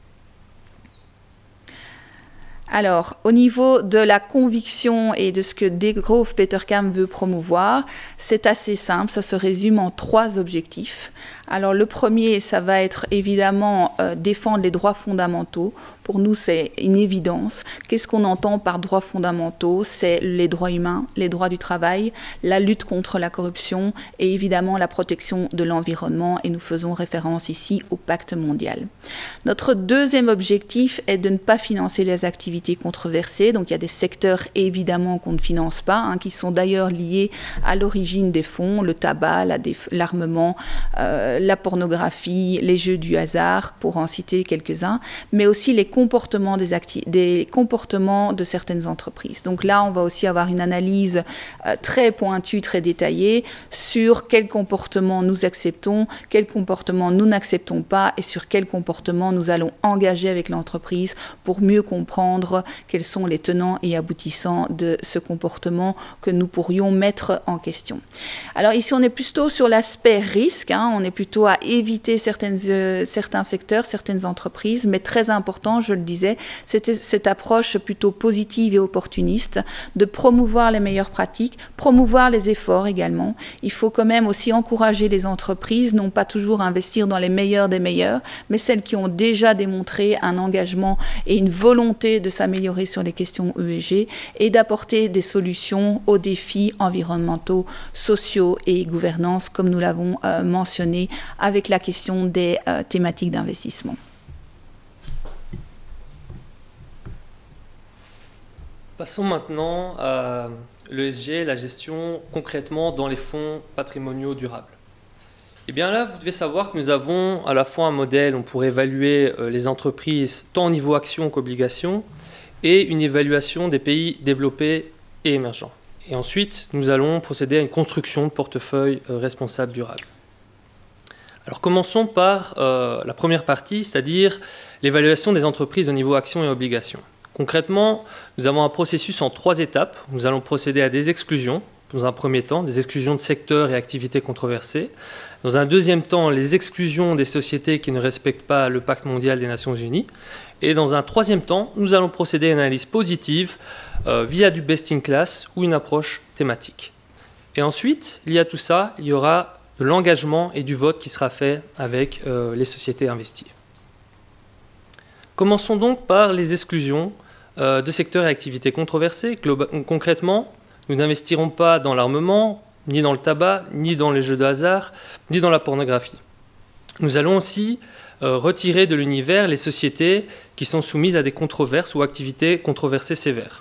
Alors, au niveau de la conviction et de ce que De Groof Petercam veut promouvoir, c'est assez simple, ça se résume en trois objectifs. Alors, le premier, ça va être évidemment euh, défendre les droits fondamentaux. Pour nous, c'est une évidence. Qu'est-ce qu'on entend par droits fondamentaux? C'est les droits humains, les droits du travail, la lutte contre la corruption et évidemment la protection de l'environnement. Et nous faisons référence ici au pacte mondial. Notre deuxième objectif est de ne pas financer les activités controversées. Donc, il y a des secteurs évidemment qu'on ne finance pas, hein, qui sont d'ailleurs liés à l'origine des fonds, le tabac, l'armement, euh, la pornographie, les jeux du hasard, pour en citer quelques-uns, mais aussi les comportements des, des comportements de certaines entreprises. Donc là, on va aussi avoir une analyse euh, très pointue, très détaillée sur quels comportements nous acceptons, quels comportements nous n'acceptons pas et sur quels comportements nous allons engager avec l'entreprise pour mieux comprendre comprendre quels sont les tenants et aboutissants de ce comportement que nous pourrions mettre en question. Alors ici, on est plutôt sur l'aspect risque, hein, on est plutôt à éviter certaines, euh, certains secteurs, certaines entreprises, mais très important, je le disais, c'était cette approche plutôt positive et opportuniste de promouvoir les meilleures pratiques, promouvoir les efforts également. Il faut quand même aussi encourager les entreprises, non pas toujours investir dans les meilleurs des meilleurs, mais celles qui ont déjà démontré un engagement et une volonté de s'améliorer sur les questions E S G et d'apporter des solutions aux défis environnementaux, sociaux et gouvernance, comme nous l'avons euh, mentionné avec la question des euh, thématiques d'investissement. Passons maintenant à l'E S G, la gestion concrètement dans les fonds patrimoniaux durables. Et bien là, vous devez savoir que nous avons à la fois un modèle, on pourrait évaluer les entreprises tant au niveau action qu'obligation, et une évaluation des pays développés et émergents. Et ensuite, nous allons procéder à une construction de portefeuille responsable durable. Alors commençons par euh, la première partie, c'est-à-dire l'évaluation des entreprises au niveau action et obligation. Concrètement, nous avons un processus en trois étapes. Nous allons procéder à des exclusions, dans un premier temps, des exclusions de secteurs et activités controversées. Dans un deuxième temps, les exclusions des sociétés qui ne respectent pas le Pacte mondial des Nations Unies. Et dans un troisième temps, nous allons procéder à une analyse positive euh, via du best-in-class ou une approche thématique. Et ensuite, lié à tout ça, il y aura de l'engagement et du vote qui sera fait avec euh, les sociétés investies. Commençons donc par les exclusions euh, de secteurs et activités controversées. Globa- concrètement, nous n'investirons pas dans l'armement, ni dans le tabac, ni dans les jeux de hasard, ni dans la pornographie. Nous allons aussi euh, retirer de l'univers les sociétés qui sont soumises à des controverses ou activités controversées sévères.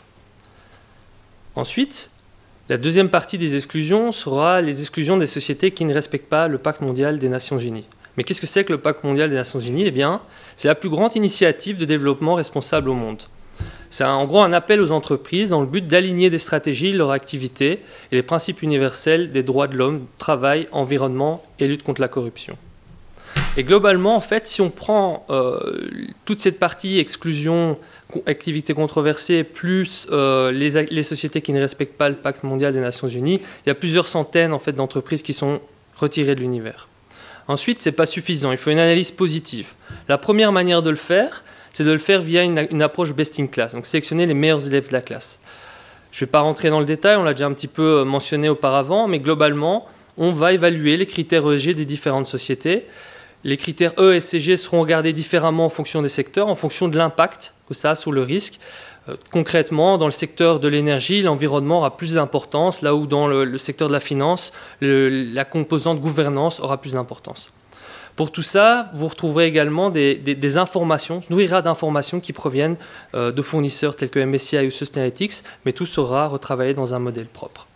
Ensuite, la deuxième partie des exclusions sera les exclusions des sociétés qui ne respectent pas le Pacte mondial des Nations Unies. Mais qu'est-ce que c'est que le Pacte mondial des Nations Unies? Eh bien, c'est la plus grande initiative de développement responsable au monde. C'est en gros un appel aux entreprises dans le but d'aligner des stratégies, leur activité et les principes universels des droits de l'homme, travail, environnement et lutte contre la corruption. Et globalement, en fait, si on prend euh, toute cette partie exclusion, activités controversées, plus euh, les, les sociétés qui ne respectent pas le Pacte mondial des Nations Unies, il y a plusieurs centaines en fait, d'entreprises qui sont retirées de l'univers. Ensuite, ce n'est pas suffisant, il faut une analyse positive. La première manière de le faire, c'est de le faire via une, une approche best-in-class, donc sélectionner les meilleurs élèves de la classe. Je ne vais pas rentrer dans le détail, on l'a déjà un petit peu mentionné auparavant, mais globalement, on va évaluer les critères E S G des différentes sociétés. Les critères E et C G seront regardés différemment en fonction des secteurs, en fonction de l'impact que ça a sur le risque. Euh, concrètement, dans le secteur de l'énergie, l'environnement aura plus d'importance, là où dans le, le secteur de la finance, le, la composante gouvernance aura plus d'importance. Pour tout ça, vous retrouverez également des, des, des informations, se nourrira d'informations qui proviennent euh, de fournisseurs tels que M S C I ou Sustainalytics, mais tout sera retravaillé dans un modèle propre.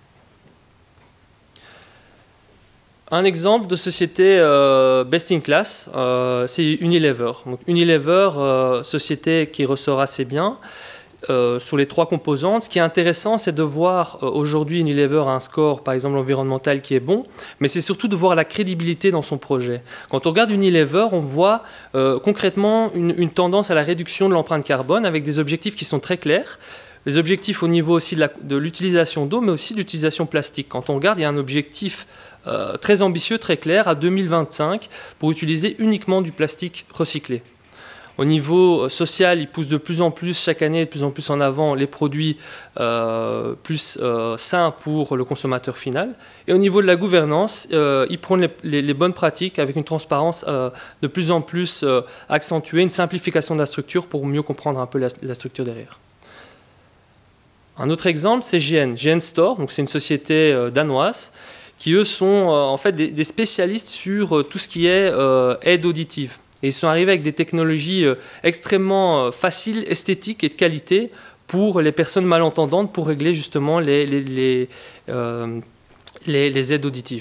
Un exemple de société euh, best-in-class, euh, c'est Unilever. Donc, Unilever, euh, société qui ressort assez bien euh, sur les trois composantes. Ce qui est intéressant, c'est de voir euh, aujourd'hui Unilever a un score, par exemple environnemental, qui est bon, mais c'est surtout de voir la crédibilité dans son projet. Quand on regarde Unilever, on voit euh, concrètement une, une tendance à la réduction de l'empreinte carbone avec des objectifs qui sont très clairs. Les objectifs au niveau aussi de l'utilisation d'eau, mais aussi de l'utilisation plastique. Quand on regarde, il y a un objectif euh, très ambitieux, très clair, à deux mille vingt-cinq, pour utiliser uniquement du plastique recyclé. Au niveau social, ils poussent de plus en plus, chaque année, de plus en plus en avant les produits euh, plus euh, sains pour le consommateur final. Et au niveau de la gouvernance, euh, ils prennent les, les, les bonnes pratiques avec une transparence euh, de plus en plus euh, accentuée, une simplification de la structure pour mieux comprendre un peu la, la structure derrière. Un autre exemple, c'est G N. G N Store, donc c'est une société euh, danoise qui, eux, sont euh, en fait des, des spécialistes sur euh, tout ce qui est euh, aide auditive. Et ils sont arrivés avec des technologies euh, extrêmement euh, faciles, esthétiques et de qualité pour les personnes malentendantes pour régler justement les, les, les, euh, les, les aides auditives.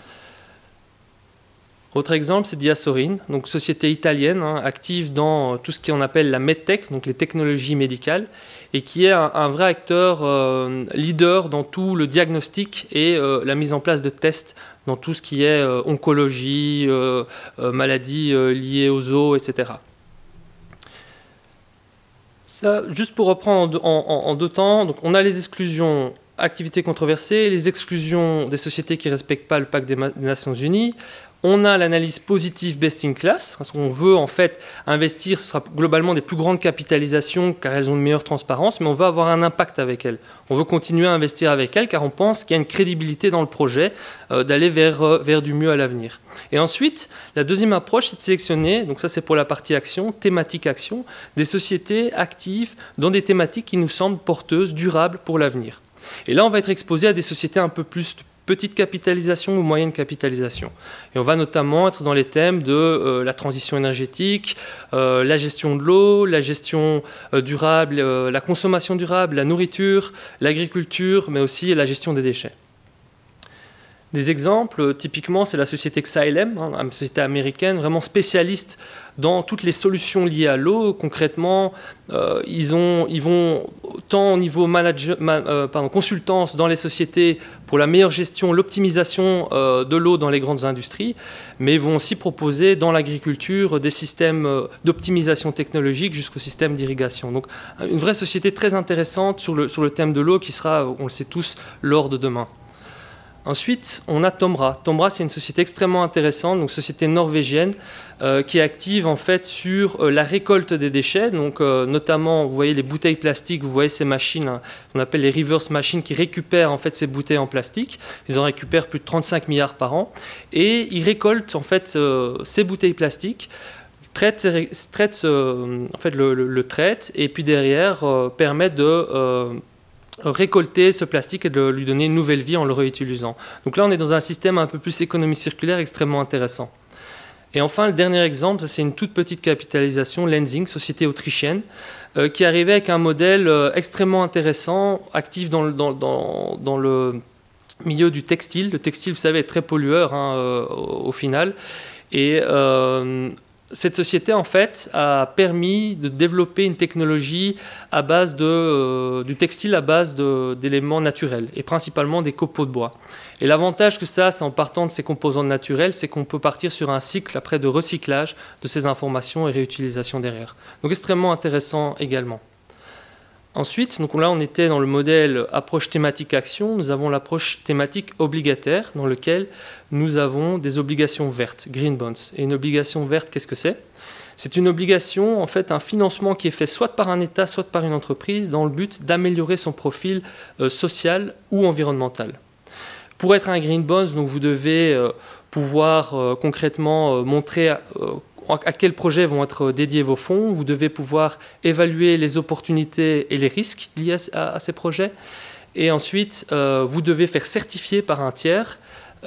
Autre exemple, c'est Diasorine, donc société italienne hein, active dans tout ce qu'on appelle la medtech, donc les technologies médicales, et qui est un, un vrai acteur euh, leader dans tout le diagnostic et euh, la mise en place de tests dans tout ce qui est euh, oncologie, euh, euh, maladies euh, liées aux os, et cetera. Ça, juste pour reprendre en, en, en deux temps, donc on a les exclusions activités controversées, les exclusions des sociétés qui ne respectent pas le pacte des, des Nations Unies. On a l'analyse positive best in class, parce qu'on veut en fait investir, ce sera globalement des plus grandes capitalisations car elles ont une meilleure transparence, mais on veut avoir un impact avec elles. On veut continuer à investir avec elles car on pense qu'il y a une crédibilité dans le projet euh, d'aller vers, euh, vers du mieux à l'avenir. Et ensuite, la deuxième approche, c'est de sélectionner, donc ça c'est pour la partie action, thématique action, des sociétés actives dans des thématiques qui nous semblent porteuses, durables pour l'avenir. Et là, on va être exposé à des sociétés un peu plus petite capitalisation ou moyenne capitalisation. Et on va notamment être dans les thèmes de euh, la transition énergétique, euh, la gestion de l'eau, la gestion euh, durable, euh, la consommation durable, la nourriture, l'agriculture, mais aussi la gestion des déchets. Des exemples, typiquement, c'est la société Xylem, hein, une société américaine vraiment spécialiste dans toutes les solutions liées à l'eau. Concrètement, euh, ils, ont, ils vont tant au niveau manager, ma, euh, pardon, consultance dans les sociétés pour la meilleure gestion, l'optimisation euh, de l'eau dans les grandes industries, mais ils vont aussi proposer dans l'agriculture des systèmes euh, d'optimisation technologique jusqu'au système d'irrigation. Donc une vraie société très intéressante sur le, sur le thème de l'eau qui sera, on le sait tous, l'or de demain. Ensuite, on a Tomra. Tomra, c'est une société extrêmement intéressante, donc société norvégienne, euh, qui est active en fait sur euh, la récolte des déchets. Donc, euh, notamment, vous voyez les bouteilles plastiques, vous voyez ces machines, hein, qu'on appelle les reverse machines, qui récupèrent en fait ces bouteilles en plastique. Ils en récupèrent plus de trente-cinq milliards par an, et ils récoltent en fait euh, ces bouteilles plastiques. Traite, traite euh, en fait le, le, le traite, et puis derrière euh, permettent de euh, récolter ce plastique et de lui donner une nouvelle vie en le réutilisant. Donc là, on est dans un système un peu plus économie circulaire extrêmement intéressant. Et enfin, le dernier exemple, c'est une toute petite capitalisation, Lenzing, société autrichienne, euh, qui arrivait avec un modèle euh, extrêmement intéressant, actif dans le, dans, dans, dans le milieu du textile. Le textile, vous savez, est très pollueur hein, euh, au, au final. Et euh, cette société, en fait, a permis de développer une technologie à base de, euh, du textile à base d'éléments naturels, et principalement des copeaux de bois. Et l'avantage que ça a, c'est en partant de ces composants naturels, c'est qu'on peut partir sur un cycle après de recyclage de ces informations et réutilisation derrière. Donc extrêmement intéressant également. Ensuite, donc là on était dans le modèle approche thématique action, nous avons l'approche thématique obligataire dans lequel nous avons des obligations vertes, green bonds. Et une obligation verte, qu'est-ce que c'est? C'est une obligation, en fait, un financement qui est fait soit par un État, soit par une entreprise dans le but d'améliorer son profil euh, social ou environnemental. Pour être un green bonds, donc vous devez euh, pouvoir euh, concrètement euh, montrer euh, à quels projets vont être dédiés vos fonds. Vous devez pouvoir évaluer les opportunités et les risques liés à, à ces projets. Et ensuite, euh, vous devez faire certifier par un tiers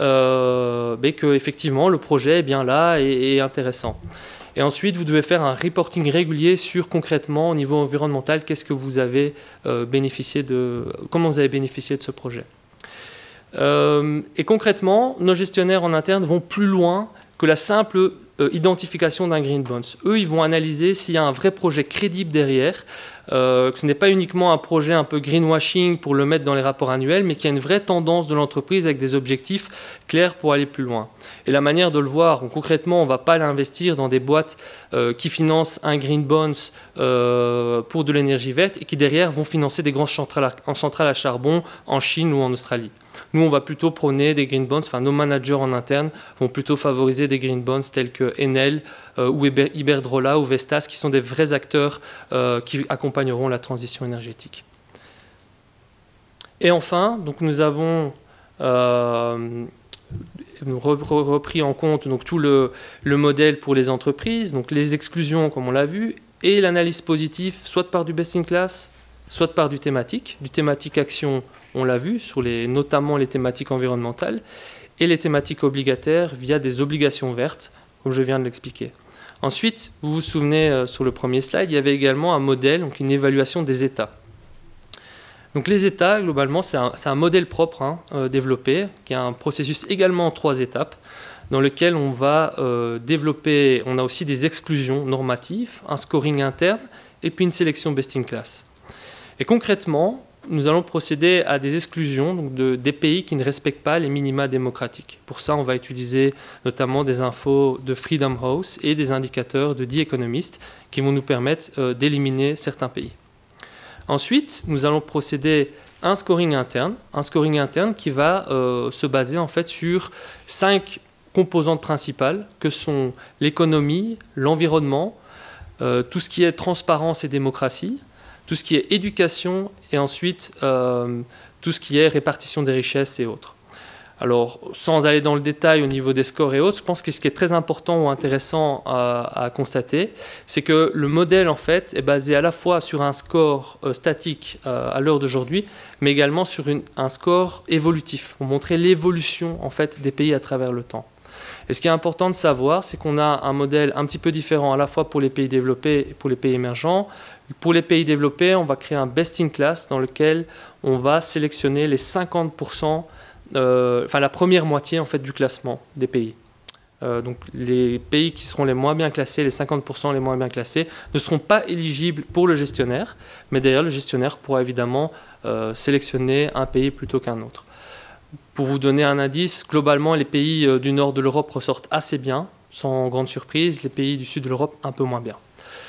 euh, que effectivement le projet est bien là et, et intéressant. Et ensuite, vous devez faire un reporting régulier sur concrètement au niveau environnemental qu'est-ce que vous avez euh, bénéficié de, comment vous avez bénéficié de ce projet. Euh, et concrètement, nos gestionnaires en interne vont plus loin que la simple euh, identification d'un green bonds. Eux, ils vont analyser s'il y a un vrai projet crédible derrière, euh, que ce n'est pas uniquement un projet un peu greenwashing pour le mettre dans les rapports annuels, mais qu'il y a une vraie tendance de l'entreprise avec des objectifs clairs pour aller plus loin. Et la manière de le voir, donc, concrètement, on ne va pas l'investir dans des boîtes euh, qui financent un green bonds euh, pour de l'énergie verte et qui derrière vont financer des grandes centrales à, en centrales à charbon en Chine ou en Australie. Nous, on va plutôt prôner des green bonds, enfin nos managers en interne vont plutôt favoriser des green bonds tels que Enel euh, ou Iberdrola ou Vestas, qui sont des vrais acteurs euh, qui accompagneront la transition énergétique. Et enfin, donc nous avons euh, repris en compte donc, tout le, le modèle pour les entreprises, donc les exclusions comme on l'a vu, et l'analyse positive, soit par du best in class, soit par du thématique. Du thématique action, on l'a vu, sur les, notamment les thématiques environnementales, et les thématiques obligataires via des obligations vertes, comme je viens de l'expliquer. Ensuite, vous vous souvenez, euh, sur le premier slide, il y avait également un modèle, donc une évaluation des États. Donc les États, globalement, c'est un, un modèle propre hein, euh, développé, qui a un processus également en trois étapes, dans lequel on va euh, développer, on a aussi des exclusions normatives, un scoring interne, et puis une sélection best in class. Et concrètement, nous allons procéder à des exclusions donc de, des pays qui ne respectent pas les minima démocratiques. Pour ça, on va utiliser notamment des infos de Freedom House et des indicateurs de The Economist qui vont nous permettre euh, d'éliminer certains pays. Ensuite, nous allons procéder à un scoring interne, un scoring interne qui va euh, se baser en fait sur cinq composantes principales que sont l'économie, l'environnement, euh, tout ce qui est transparence et démocratie, tout ce qui est éducation et ensuite euh, tout ce qui est répartition des richesses et autres. Alors, sans aller dans le détail au niveau des scores et autres, je pense que ce qui est très important ou intéressant à, à constater, c'est que le modèle, en fait, est basé à la fois sur un score euh, statique euh, à l'heure d'aujourd'hui, mais également sur une, un score évolutif, pour montrer l'évolution, en fait, des pays à travers le temps. Et ce qui est important de savoir, c'est qu'on a un modèle un petit peu différent à la fois pour les pays développés et pour les pays émergents. Pour les pays développés, on va créer un best-in-class dans lequel on va sélectionner les cinquante pour cent, euh, enfin la première moitié en fait, du classement des pays. Euh, donc les pays qui seront les moins bien classés, les cinquante pour cent les moins bien classés, ne seront pas éligibles pour le gestionnaire, mais derrière le gestionnaire pourra évidemment euh, sélectionner un pays plutôt qu'un autre. Pour vous donner un indice, globalement, les pays du nord de l'Europe ressortent assez bien, sans grande surprise, les pays du sud de l'Europe un peu moins bien.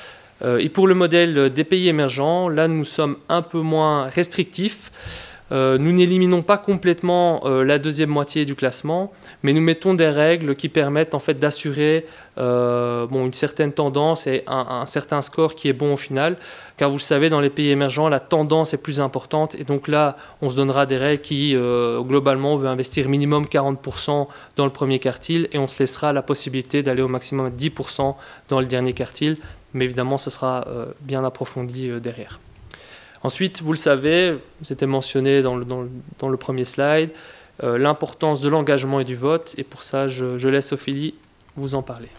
Et pour le modèle des pays émergents, là, nous sommes un peu moins restrictifs. Nous n'éliminons pas complètement la deuxième moitié du classement, mais nous mettons des règles qui permettent en fait d'assurer euh, bon, une certaine tendance et un, un certain score qui est bon au final. Car vous le savez, dans les pays émergents, la tendance est plus importante. Et donc là, on se donnera des règles qui, euh, globalement, on veut investir minimum quarante pour cent dans le premier quartile et on se laissera la possibilité d'aller au maximum dix pour cent dans le dernier quartile. Mais évidemment, ce sera euh, bien approfondi euh, derrière. Ensuite, vous le savez, c'était mentionné dans le, dans le, dans le premier slide, euh, l'importance de l'engagement et du vote. Et pour ça, je, je laisse Ophélie vous en parler.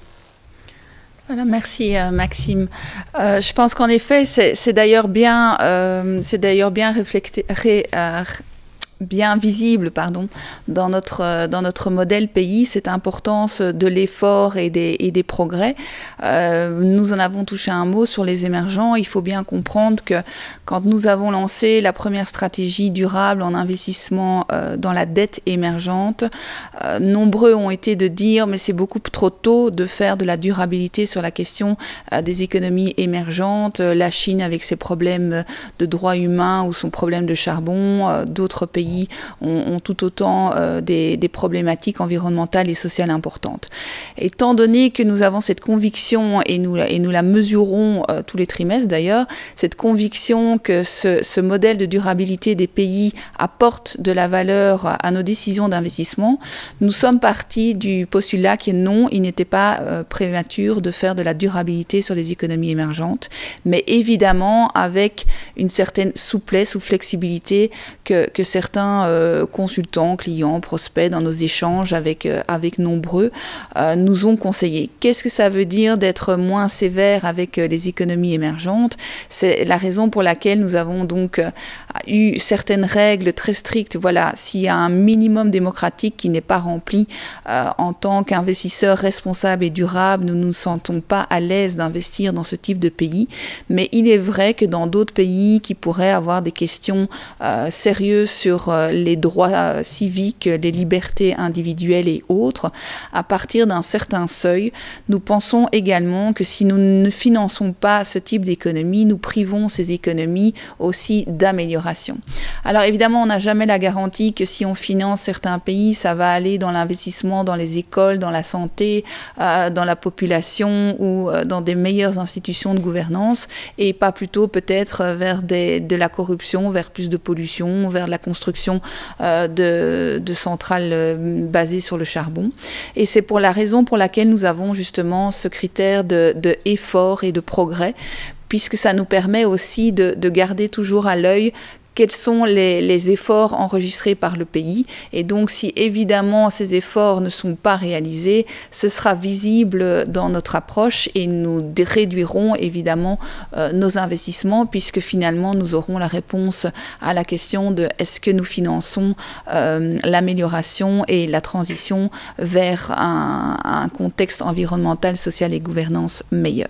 Voilà, merci euh, Maxime. Euh, je pense qu'en effet, c'est d'ailleurs bien, euh, c'est d'ailleurs bien réflecté, ré, euh, bien visible pardon, dans, notre, dans notre modèle pays, cette importance de l'effort et des, et des progrès. Euh, nous en avons touché un mot sur les émergents. Il faut bien comprendre que quand nous avons lancé la première stratégie durable en investissement euh, dans la dette émergente, euh, nombreux ont été de dire mais c'est beaucoup trop tôt de faire de la durabilité sur la question euh, des économies émergentes. La Chine avec ses problèmes de droits humains ou son problème de charbon, euh, d'autres pays Ont, ont tout autant euh, des, des problématiques environnementales et sociales importantes. Étant donné que nous avons cette conviction, et nous, et nous la mesurons euh, tous les trimestres d'ailleurs, cette conviction que ce, ce modèle de durabilité des pays apporte de la valeur à nos décisions d'investissement, nous sommes partis du postulat que non, il n'était pas euh, prématuré de faire de la durabilité sur les économies émergentes, mais évidemment avec une certaine souplesse ou flexibilité que, que certains Euh, consultants, clients, prospects dans nos échanges avec, euh, avec nombreux euh, nous ont conseillé. Qu'est-ce que ça veut dire d'être moins sévère avec euh, les économies émergentes? C'est la raison pour laquelle nous avons donc euh, eu certaines règles très strictes. Voilà, s'il y a un minimum démocratique qui n'est pas rempli euh, en tant qu'investisseur responsable et durable, nous ne nous sentons pas à l'aise d'investir dans ce type de pays. Mais il est vrai que dans d'autres pays qui pourraient avoir des questions euh, sérieuses sur les droits civiques, les libertés individuelles et autres, à partir d'un certain seuil, nous pensons également que si nous ne finançons pas ce type d'économie, nous privons ces économies aussi d'amélioration. Alors évidemment, on n'a jamais la garantie que si on finance certains pays, ça va aller dans l'investissement dans les écoles, dans la santé, euh, dans la population ou euh, dans des meilleures institutions de gouvernance et pas plutôt peut-être vers des, de la corruption, vers plus de pollution, vers la construction Euh, de, de centrales euh, basées sur le charbon. Et c'est pour la raison pour laquelle nous avons justement ce critère de, de effort et de progrès, puisque ça nous permet aussi de, de garder toujours à l'œil quels sont les, les efforts enregistrés par le pays. Et donc, si évidemment ces efforts ne sont pas réalisés, ce sera visible dans notre approche et nous réduirons évidemment euh, nos investissements puisque finalement, nous aurons la réponse à la question de est-ce que nous finançons euh, l'amélioration et la transition vers un, un contexte environnemental, social et gouvernance meilleur.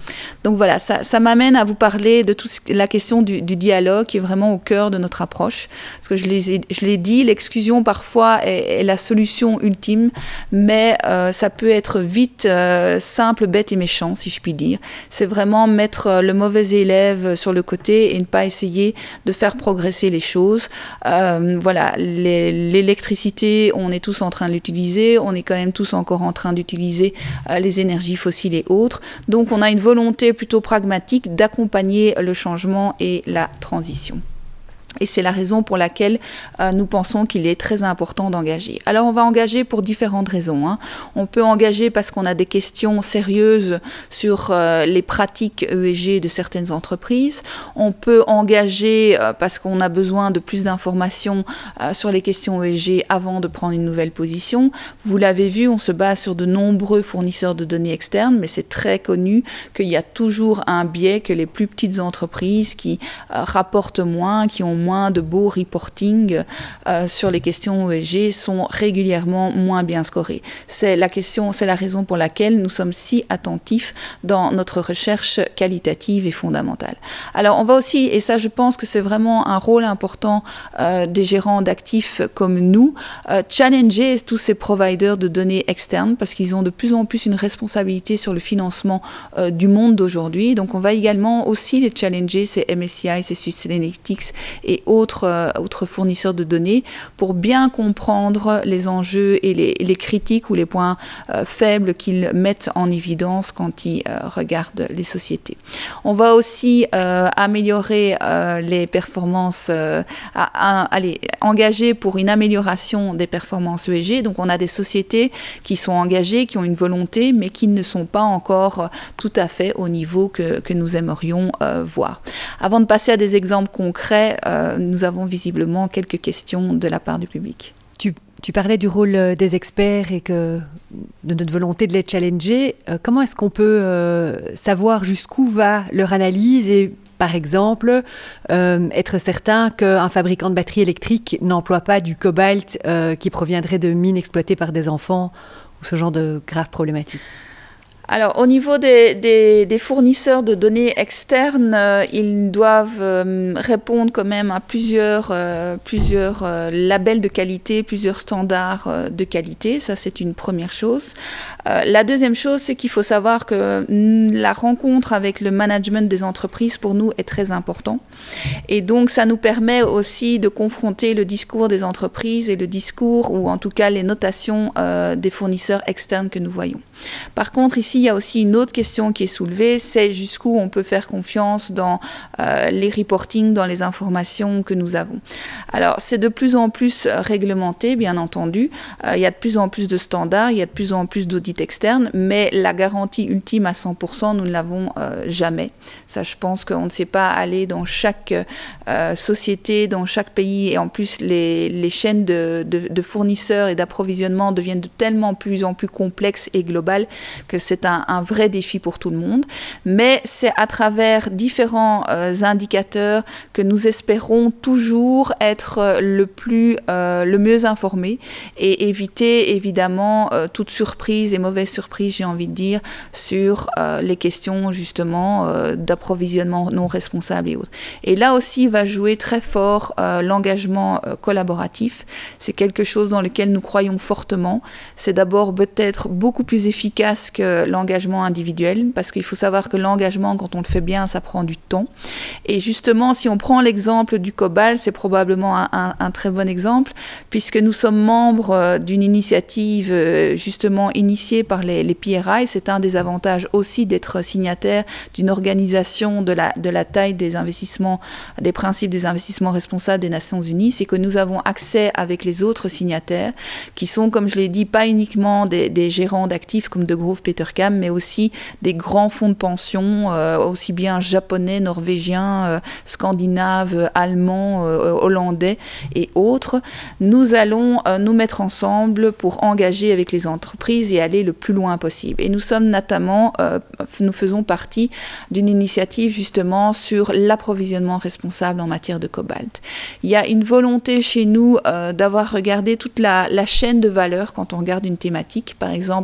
Donc voilà, ça, ça m'amène à vous parler de toute la question du, du dialogue qui est vraiment au cœur de notre approche. Parce que je l'ai, je l'ai dit, l'exclusion parfois est, est la solution ultime, mais euh, ça peut être vite euh, simple, bête et méchant, si je puis dire. C'est vraiment mettre le mauvais élève sur le côté et ne pas essayer de faire progresser les choses. Euh, voilà, les, l'électricité, on est tous en train de l'utiliser, on est quand même tous encore en train d'utiliser euh, les énergies fossiles et autres. Donc on a une volonté plutôt pragmatique d'accompagner le changement et la transition. Et c'est la raison pour laquelle euh, nous pensons qu'il est très important d'engager. Alors on va engager pour différentes raisons, hein. On peut engager parce qu'on a des questions sérieuses sur euh, les pratiques E S G de certaines entreprises. On peut engager euh, parce qu'on a besoin de plus d'informations euh, sur les questions E S G avant de prendre une nouvelle position. Vous l'avez vu, on se base sur de nombreux fournisseurs de données externes, mais c'est très connu qu'il y a toujours un biais que les plus petites entreprises qui euh, rapportent moins, qui ont moins de beaux reporting euh, sur les questions E S G sont régulièrement moins bien scorés. C'est la question, c'est la raison pour laquelle nous sommes si attentifs dans notre recherche qualitative et fondamentale. Alors on va aussi, et ça je pense que c'est vraiment un rôle important euh, des gérants d'actifs comme nous, euh, challenger tous ces providers de données externes parce qu'ils ont de plus en plus une responsabilité sur le financement euh, du monde d'aujourd'hui. Donc on va également aussi les challenger, ces M S C I, ces Sustainalytics et autres, euh, autres fournisseurs de données pour bien comprendre les enjeux et les, les critiques ou les points euh, faibles qu'ils mettent en évidence quand ils euh, regardent les sociétés. On va aussi euh, améliorer euh, les performances, euh, à, à, allez, engager pour une amélioration des performances E S G. Donc on a des sociétés qui sont engagées, qui ont une volonté, mais qui ne sont pas encore tout à fait au niveau que, que nous aimerions euh, voir. Avant de passer à des exemples concrets, euh, nous avons visiblement quelques questions de la part du public. Tu, tu parlais du rôle des experts et que, de notre volonté de les challenger. Euh, comment est-ce qu'on peut euh, savoir jusqu'où va leur analyse et, par exemple, euh, être certain qu'un fabricant de batteries électriques n'emploie pas du cobalt euh, qui proviendrait de mines exploitées par des enfants ou ce genre de graves problématiques? Alors, au niveau des, des, des fournisseurs de données externes, euh, ils doivent euh, répondre quand même à plusieurs, euh, plusieurs euh, labels de qualité, plusieurs standards euh, de qualité. Ça, c'est une première chose. Euh, la deuxième chose, c'est qu'il faut savoir que mm, la rencontre avec le management des entreprises, pour nous, est très important. Et donc, ça nous permet aussi de confronter le discours des entreprises et le discours, ou en tout cas les notations euh, des fournisseurs externes que nous voyons. Par contre, ici, il y a aussi une autre question qui est soulevée, c'est jusqu'où on peut faire confiance dans euh, les reportings, dans les informations que nous avons. Alors, c'est de plus en plus réglementé, bien entendu. Euh, il y a de plus en plus de standards, il y a de plus en plus d'audits externes, mais la garantie ultime à cent pour cent, nous ne l'avons euh, jamais. Ça, je pense qu'on ne sait pas aller dans chaque euh, société, dans chaque pays, et en plus, les, les chaînes de, de, de fournisseurs et d'approvisionnement deviennent de tellement plus en plus complexes et globales que c'est un, un vrai défi pour tout le monde. Mais c'est à travers différents euh, indicateurs que nous espérons toujours être le plus, euh, le mieux informés et éviter évidemment euh, toute surprise et mauvaise surprise, j'ai envie de dire, sur euh, les questions justement euh, d'approvisionnement non responsable et autres. Et là aussi va jouer très fort euh, l'engagement euh, collaboratif. C'est quelque chose dans lequel nous croyons fortement. C'est d'abord peut-être beaucoup plus efficace efficace que l'engagement individuel, parce qu'il faut savoir que l'engagement, quand on le fait bien, ça prend du temps. Et justement, si on prend l'exemple du cobalt, c'est probablement un, un, un très bon exemple, puisque nous sommes membres d'une initiative justement initiée par les, les P R I. C'est un des avantages aussi d'être signataire d'une organisation de la, de la taille des investissements, des principes des investissements responsables des Nations Unies, c'est que nous avons accès avec les autres signataires, qui sont, comme je l'ai dit, pas uniquement des, des gérants d'actifs comme Degroof Petercam, mais aussi des grands fonds de pension, euh, aussi bien japonais, norvégiens, euh, scandinaves, allemands, euh, hollandais et autres. Nous allons euh, nous mettre ensemble pour engager avec les entreprises et aller le plus loin possible. Et nous sommes notamment, euh, nous faisons partie d'une initiative justement sur l'approvisionnement responsable en matière de cobalt. Il y a une volonté chez nous euh, d'avoir regardé toute la, la chaîne de valeur quand on regarde une thématique, par exemple la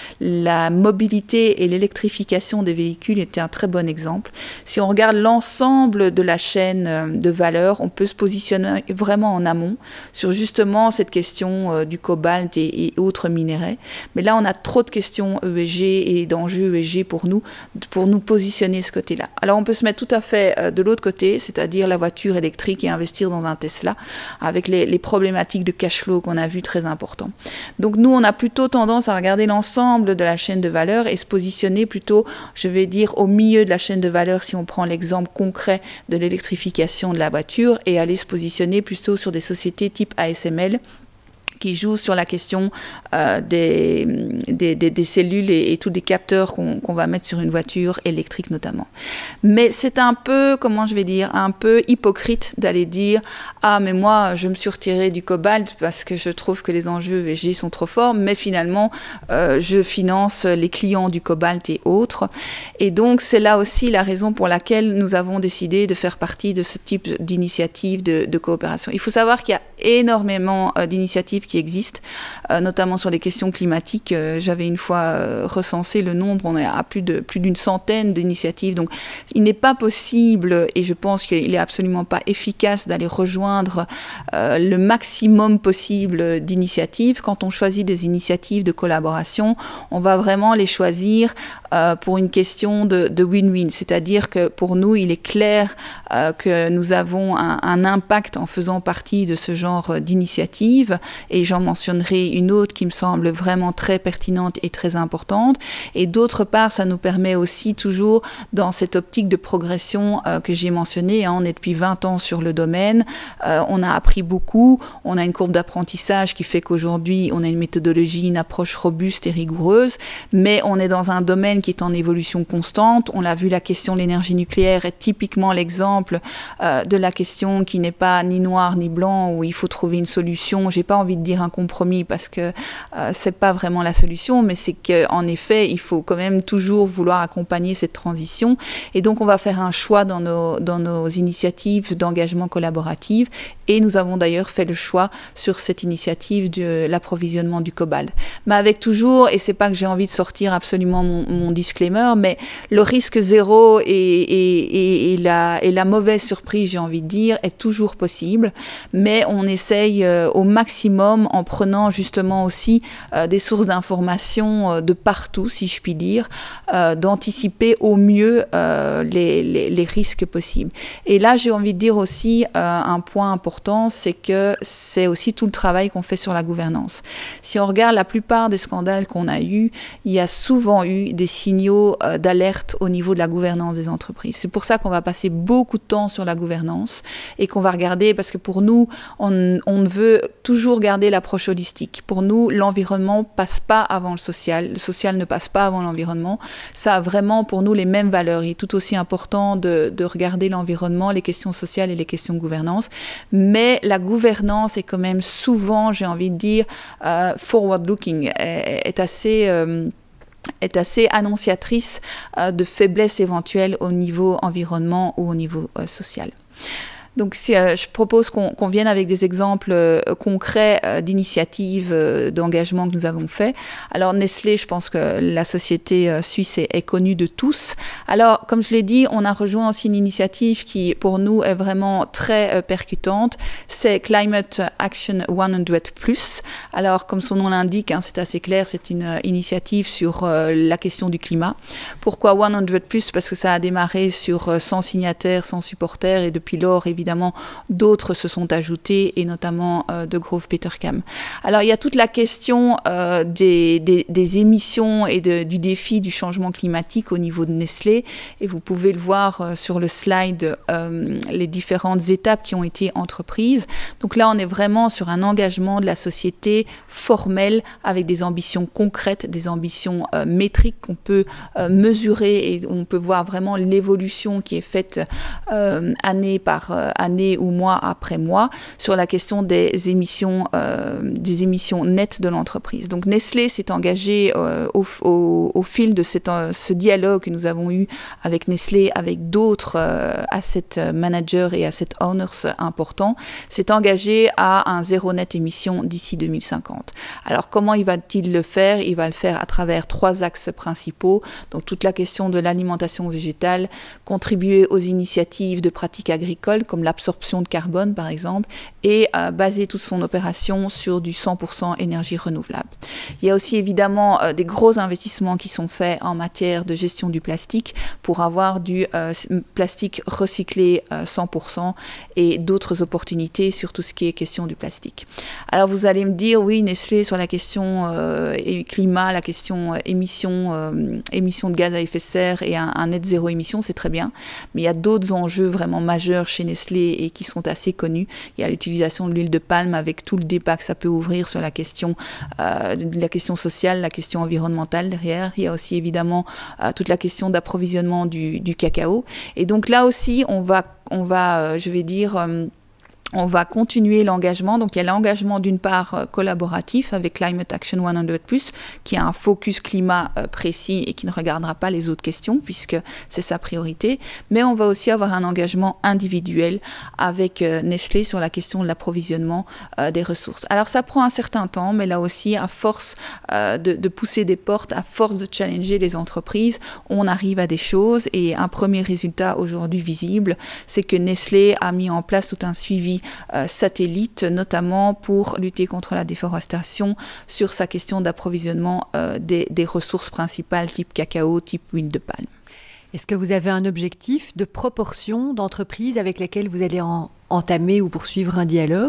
la mobilité et l'électrification des véhicules était un très bon exemple. Si on regarde l'ensemble de la chaîne de valeur, on peut se positionner vraiment en amont sur justement cette question euh, du cobalt et, et autres minéraux. Mais là, on a trop de questions E S G et d'enjeux E S G pour nous, pour nous positionner ce côté-là. Alors, on peut se mettre tout à fait euh, de l'autre côté, c'est-à-dire la voiture électrique et investir dans un Tesla, avec les, les problématiques de cash flow qu'on a vues très importantes. Donc, nous, on a plutôt tendance à regarder l'ensemble de la chaîne de valeur et se positionner plutôt, je vais dire, au milieu de la chaîne de valeur, si on prend l'exemple concret de l'électrification de la voiture, et aller se positionner plutôt sur des sociétés type A S M L, qui joue sur la question euh, des, des, des, des cellules et, et tous les capteurs qu'on qu'on va mettre sur une voiture électrique notamment. Mais c'est un peu, comment je vais dire, un peu hypocrite d'aller dire « Ah, mais moi, je me suis retiré du cobalt parce que je trouve que les enjeux E S G sont trop forts, mais finalement, euh, je finance les clients du cobalt et autres. » Et donc, c'est là aussi la raison pour laquelle nous avons décidé de faire partie de ce type d'initiative de, de coopération. Il faut savoir qu'il y a énormément euh, d'initiatives qui existent, euh, notamment sur les questions climatiques. Euh, J'avais une fois euh, recensé le nombre, on est à plus de plus d'une centaine d'initiatives. Donc, il n'est pas possible, et je pense qu'il n'est absolument pas efficace d'aller rejoindre euh, le maximum possible d'initiatives. Quand on choisit des initiatives de collaboration, on va vraiment les choisir euh, pour une question de win-win. C'est-à-dire que pour nous, il est clair euh, que nous avons un, un impact en faisant partie de ce genre d'initiative. Et j'en mentionnerai une autre qui me semble vraiment très pertinente et très importante. Et d'autre part, ça nous permet aussi toujours, dans cette optique de progression euh, que j'ai mentionnée, hein, on est depuis vingt ans sur le domaine, euh, on a appris beaucoup, on a une courbe d'apprentissage qui fait qu'aujourd'hui, on a une méthodologie, une approche robuste et rigoureuse, mais on est dans un domaine qui est en évolution constante. On l'a vu, la question de l'énergie nucléaire est typiquement l'exemple euh, de la question qui n'est pas ni noir ni blanc, où il faut trouver une solution. J'ai pas envie de dire un compromis parce que euh, c'est pas vraiment la solution, mais c'est qu'en effet, il faut quand même toujours vouloir accompagner cette transition. Et donc, on va faire un choix dans nos, dans nos initiatives d'engagement collaboratif. Et nous avons d'ailleurs fait le choix sur cette initiative de l'approvisionnement du cobalt. Mais avec toujours, et c'est pas que j'ai envie de sortir absolument mon, mon disclaimer, mais le risque zéro et, et, et, et, la, et la mauvaise surprise, j'ai envie de dire, est toujours possible. Mais on essaye euh, au maximum, en prenant justement aussi euh, des sources d'informations euh, de partout, si je puis dire, euh, d'anticiper au mieux euh, les, les, les risques possibles. Et là, j'ai envie de dire aussi euh, un point important, c'est que c'est aussi tout le travail qu'on fait sur la gouvernance. Si on regarde la plupart des scandales qu'on a eus, il y a souvent eu des signaux euh, d'alerte au niveau de la gouvernance des entreprises. C'est pour ça qu'on va passer beaucoup de temps sur la gouvernance et qu'on va regarder, parce que pour nous, on, on veut toujours garder l'approche holistique. Pour nous, l'environnement passe pas avant le social, le social ne passe pas avant l'environnement. Ça a vraiment pour nous les mêmes valeurs. Il est tout aussi important de, de regarder l'environnement, les questions sociales et les questions de gouvernance. Mais la gouvernance est quand même souvent, j'ai envie de dire, euh, forward-looking, est, est assez... Euh, est assez annonciatrice euh, de faiblesses éventuelles au niveau environnement ou au niveau euh, social. Donc, si, euh, je propose qu'on qu'on vienne avec des exemples euh, concrets euh, d'initiatives, euh, d'engagement que nous avons fait. Alors, Nestlé, je pense que la société euh, suisse est, est connue de tous. Alors, comme je l'ai dit, on a rejoint aussi une initiative qui, pour nous, est vraiment très euh, percutante. C'est Climate Action cent plus. Alors, comme son nom l'indique, hein, c'est assez clair, c'est une euh, initiative sur euh, la question du climat. Pourquoi cent plus? Parce que ça a démarré sur euh, cent signataires, cent supporters, et depuis lors, évidemment, Évidemment, d'autres se sont ajoutés, et notamment euh, de Grove Petercam. Alors, il y a toute la question euh, des, des, des émissions et de, du défi du changement climatique au niveau de Nestlé. Et vous pouvez le voir euh, sur le slide, euh, les différentes étapes qui ont été entreprises. Donc là, on est vraiment sur un engagement de la société formel avec des ambitions concrètes, des ambitions euh, métriques qu'on peut euh, mesurer, et on peut voir vraiment l'évolution qui est faite euh, année par euh, euh, année ou mois après mois sur la question des émissions, euh, des émissions nettes de l'entreprise. Donc Nestlé s'est engagé euh, au, au, au fil de cette, euh, ce dialogue que nous avons eu avec Nestlé, avec d'autres euh, asset managers et asset owners importants, s'est engagé à un zéro net émission d'ici deux mille cinquante. Alors comment il va-t-il le faire? Il va le faire à travers trois axes principaux. Donc toute la question de l'alimentation végétale, contribuer aux initiatives de pratiques agricoles comme l'absorption de carbone par exemple, et euh, baser toute son opération sur du cent pour cent énergie renouvelable. Il y a aussi évidemment euh, des gros investissements qui sont faits en matière de gestion du plastique pour avoir du euh, plastique recyclé euh, cent pour cent et d'autres opportunités sur tout ce qui est question du plastique. Alors vous allez me dire, oui, Nestlé sur la question euh, climat, la question euh, émissions, euh, émissions de gaz à effet de serre et un, un net zéro émission, c'est très bien, mais il y a d'autres enjeux vraiment majeurs chez Nestlé et qui sont assez connus. Il y a l'utilisation de l'huile de palme avec tout le débat que ça peut ouvrir sur la question, euh, de la question sociale, la question environnementale derrière. Il y a aussi évidemment euh, toute la question d'approvisionnement du, du cacao. Et donc là aussi, on va, on va euh, je vais dire... Euh, On va continuer l'engagement. Donc, il y a l'engagement d'une part euh, collaboratif avec Climate Action cent plus, qui a un focus climat euh, précis et qui ne regardera pas les autres questions puisque c'est sa priorité. Mais on va aussi avoir un engagement individuel avec euh, Nestlé sur la question de l'approvisionnement euh, des ressources. Alors, ça prend un certain temps, mais là aussi, à force euh, de, de pousser des portes, à force de challenger les entreprises, on arrive à des choses. Et un premier résultat aujourd'hui visible, c'est que Nestlé a mis en place tout un suivi Euh, satellite, notamment pour lutter contre la déforestation sur sa question d'approvisionnement euh, des, des ressources principales type cacao, type huile de palme. Est-ce que vous avez un objectif de proportion d'entreprises avec lesquelles vous allez en, entamer ou poursuivre un dialogue ?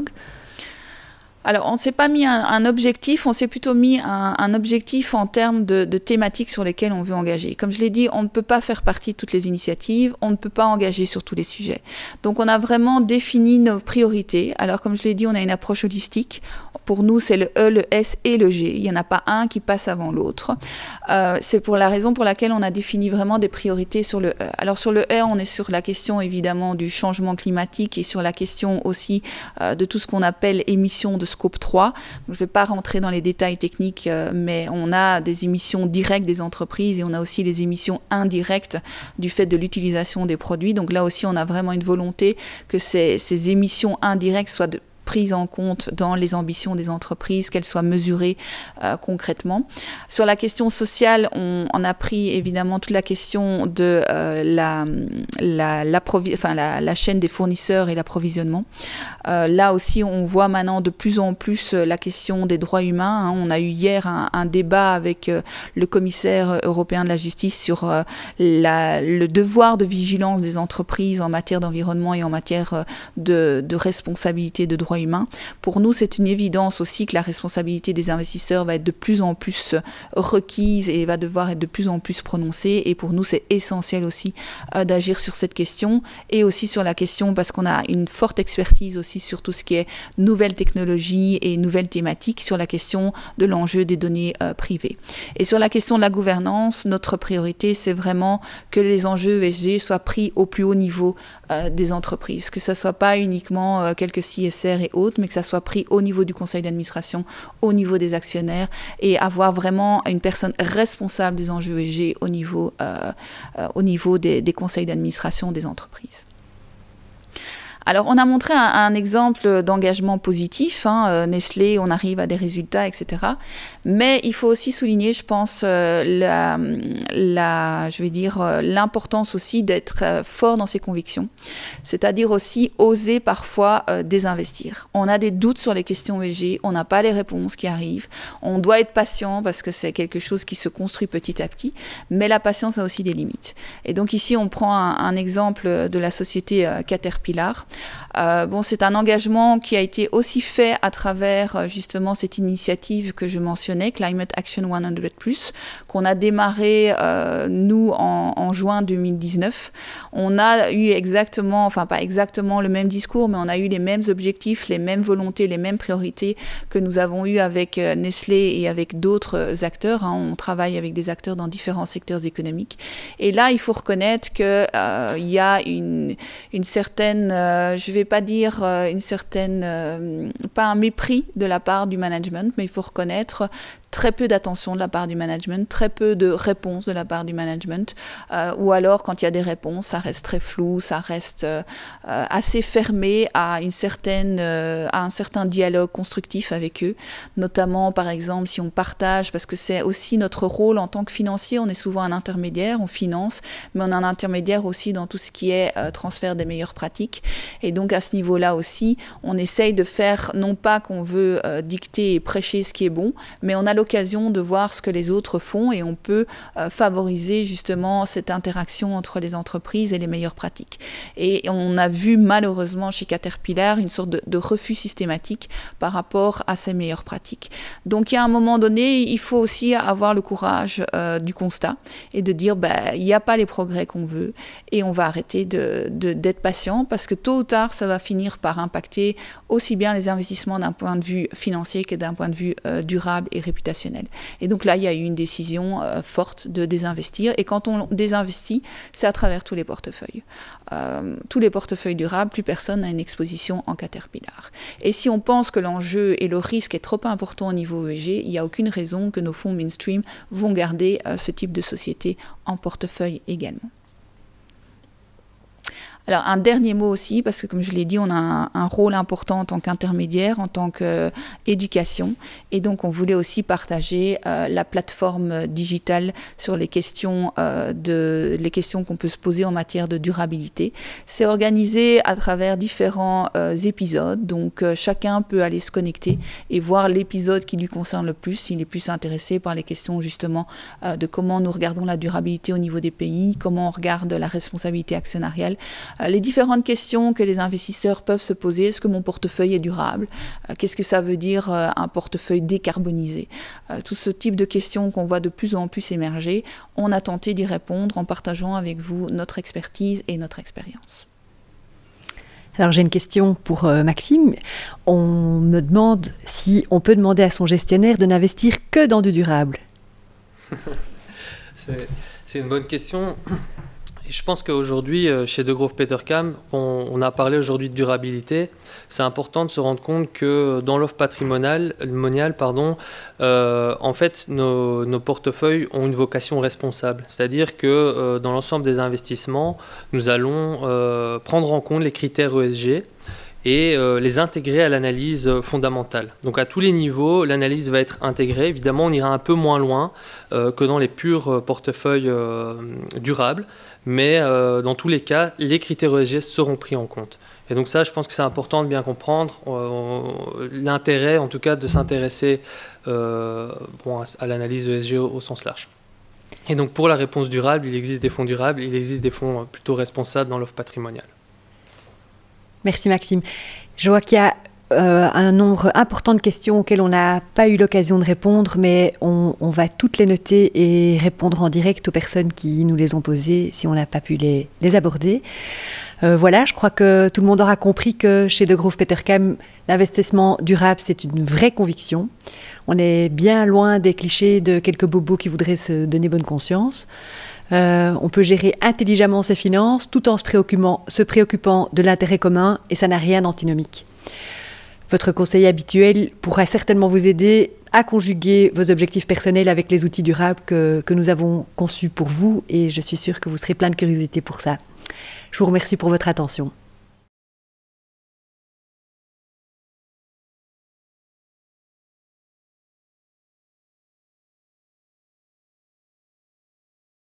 Alors, on ne s'est pas mis un, un objectif, on s'est plutôt mis un, un objectif en termes de, de thématiques sur lesquelles on veut engager. Comme je l'ai dit, on ne peut pas faire partie de toutes les initiatives, on ne peut pas engager sur tous les sujets. Donc, on a vraiment défini nos priorités. Alors, comme je l'ai dit, on a une approche holistique. Pour nous, c'est le E, le S et le G. Il n'y en a pas un qui passe avant l'autre. Euh, c'est pour la raison pour laquelle on a défini vraiment des priorités sur le E. Alors, sur le E, on est sur la question, évidemment, du changement climatique et sur la question aussi euh, de tout ce qu'on appelle émissions de scope trois. Donc, je ne vais pas rentrer dans les détails techniques, euh, mais on a des émissions directes des entreprises et on a aussi les émissions indirectes du fait de l'utilisation des produits. Donc là aussi, on a vraiment une volonté que ces, ces émissions indirectes soient de prise en compte dans les ambitions des entreprises, qu'elles soient mesurées euh, concrètement. Sur la question sociale, on, on a pris évidemment toute la question de euh, la, la, la, enfin, la, la chaîne des fournisseurs et l'approvisionnement. Euh, là aussi, on voit maintenant de plus en plus la question des droits humains. Hein. On a eu hier un, un débat avec euh, le commissaire européen de la justice sur euh, la, le devoir de vigilance des entreprises en matière d'environnement et en matière de, de responsabilité de droits humains. Pour nous, c'est une évidence aussi que la responsabilité des investisseurs va être de plus en plus requise et va devoir être de plus en plus prononcée. Et pour nous, c'est essentiel aussi euh, d'agir sur cette question et aussi sur la question, parce qu'on a une forte expertise aussi sur tout ce qui est nouvelles technologies et nouvelles thématiques, sur la question de l'enjeu des données euh, privées. Et sur la question de la gouvernance, notre priorité, c'est vraiment que les enjeux E S G soient pris au plus haut niveau euh, des entreprises, que ça soit pas uniquement euh, quelques C S R et autres, mais que ça soit pris au niveau du conseil d'administration, au niveau des actionnaires, et avoir vraiment une personne responsable des enjeux E S G au niveau, euh, euh, au niveau des, des conseils d'administration des entreprises. Alors, on a montré un, un exemple d'engagement positif, hein, Nestlé, on arrive à des résultats, et cetera. Mais il faut aussi souligner, je pense, euh, la, la, je vais dire, euh, l'importance aussi d'être euh, fort dans ses convictions. C'est-à-dire aussi oser parfois euh, désinvestir. On a des doutes sur les questions E S G, on n'a pas les réponses qui arrivent. On doit être patient parce que c'est quelque chose qui se construit petit à petit. Mais la patience a aussi des limites. Et donc ici, on prend un, un exemple de la société euh, Caterpillar. Euh, bon, c'est un engagement qui a été aussi fait à travers justement cette initiative que je mentionnais, Climate Action cent plus, qu'on a démarré euh, nous en, en juin deux mille dix-neuf. On a eu exactement, enfin pas exactement le même discours, mais on a eu les mêmes objectifs, les mêmes volontés, les mêmes priorités que nous avons eu avec euh, Nestlé et avec d'autres acteurs. Hein. On travaille avec des acteurs dans différents secteurs économiques. Et là, il faut reconnaître qu'il euh, y a une, une certaine euh, euh, je ne vais pas dire euh, une certaine, euh, pas un mépris de la part du management, mais il faut reconnaître très peu d'attention de la part du management, très peu de réponses de la part du management, euh, ou alors quand il y a des réponses, ça reste très flou, ça reste euh, assez fermé à une certaine, euh, à un certain dialogue constructif avec eux, notamment par exemple si on partage, parce que c'est aussi notre rôle en tant que financier, on est souvent un intermédiaire, on finance, mais on est un intermédiaire aussi dans tout ce qui est euh, transfert des meilleures pratiques, et donc à ce niveau-là aussi, on essaye de faire, non pas qu'on veut euh, dicter et prêcher ce qui est bon, mais on a l'occasion de voir ce que les autres font et on peut euh, favoriser justement cette interaction entre les entreprises et les meilleures pratiques. Et on a vu malheureusement chez Caterpillar une sorte de, de refus systématique par rapport à ces meilleures pratiques. Donc il y a un moment donné, il faut aussi avoir le courage euh, du constat et de dire ben, il n'y a pas les progrès qu'on veut et on va arrêter de, de, d'être patient parce que tôt ou tard ça va finir par impacter aussi bien les investissements d'un point de vue financier que d'un point de vue euh, durable et réputationnel. Et donc là, il y a eu une décision euh, forte de désinvestir. Et quand on désinvestit, c'est à travers tous les portefeuilles. Euh, tous les portefeuilles durables, plus personne n'a une exposition en Caterpillar. Et si on pense que l'enjeu et le risque est trop important au niveau E S G, il n'y a aucune raison que nos fonds mainstream vont garder euh, ce type de société en portefeuille également. Alors, un dernier mot aussi, parce que comme je l'ai dit, on a un, un rôle important en tant qu'intermédiaire, en tant qu'éducation. Et donc, on voulait aussi partager euh, la plateforme digitale sur les questions, euh, de, les questions qu'on peut se poser en matière de durabilité. C'est organisé à travers différents euh, épisodes. Donc, euh, chacun peut aller se connecter et voir l'épisode qui lui concerne le plus, s'il est plus intéressé par les questions justement euh, de comment nous regardons la durabilité au niveau des pays, comment on regarde la responsabilité actionnariale. Les différentes questions que les investisseurs peuvent se poser, est-ce que mon portefeuille est durable? Qu'est-ce que ça veut dire un portefeuille décarbonisé? Tout ce type de questions qu'on voit de plus en plus émerger, on a tenté d'y répondre en partageant avec vous notre expertise et notre expérience. Alors j'ai une question pour euh, Maxime. On me demande si on peut demander à son gestionnaire de n'investir que dans du durable. c'est, c'est une bonne question. Je pense qu'aujourd'hui, chez Degroof Petercam, on, on a parlé aujourd'hui de durabilité. C'est important de se rendre compte que dans l'offre patrimoniale, pardon, euh, en fait, nos, nos portefeuilles ont une vocation responsable. C'est-à-dire que euh, dans l'ensemble des investissements, nous allons euh, prendre en compte les critères E S G et euh, les intégrer à l'analyse fondamentale. Donc à tous les niveaux, l'analyse va être intégrée. Évidemment, on ira un peu moins loin euh, que dans les purs portefeuilles euh, durables, mais euh, dans tous les cas, les critères E S G seront pris en compte. Et donc ça, je pense que c'est important de bien comprendre euh, l'intérêt, en tout cas, de s'intéresser euh, bon, à, à l'analyse E S G au, au sens large. Et donc pour la réponse durable, il existe des fonds durables, il existe des fonds plutôt responsables dans l'offre patrimoniale. Merci Maxime. Je vois qu'il y a euh, un nombre important de questions auxquelles on n'a pas eu l'occasion de répondre, mais on, on va toutes les noter et répondre en direct aux personnes qui nous les ont posées si on n'a pas pu les, les aborder. Euh, voilà, je crois que tout le monde aura compris que chez Degroof Petercam, l'investissement durable, c'est une vraie conviction. On est bien loin des clichés de quelques bobos qui voudraient se donner bonne conscience. Euh, on peut gérer intelligemment ses finances tout en se préoccupant, se préoccupant de l'intérêt commun et ça n'a rien d'antinomique. Votre conseiller habituel pourra certainement vous aider à conjuguer vos objectifs personnels avec les outils durables que, que nous avons conçus pour vous et je suis sûre que vous serez plein de curiosité pour ça. Je vous remercie pour votre attention.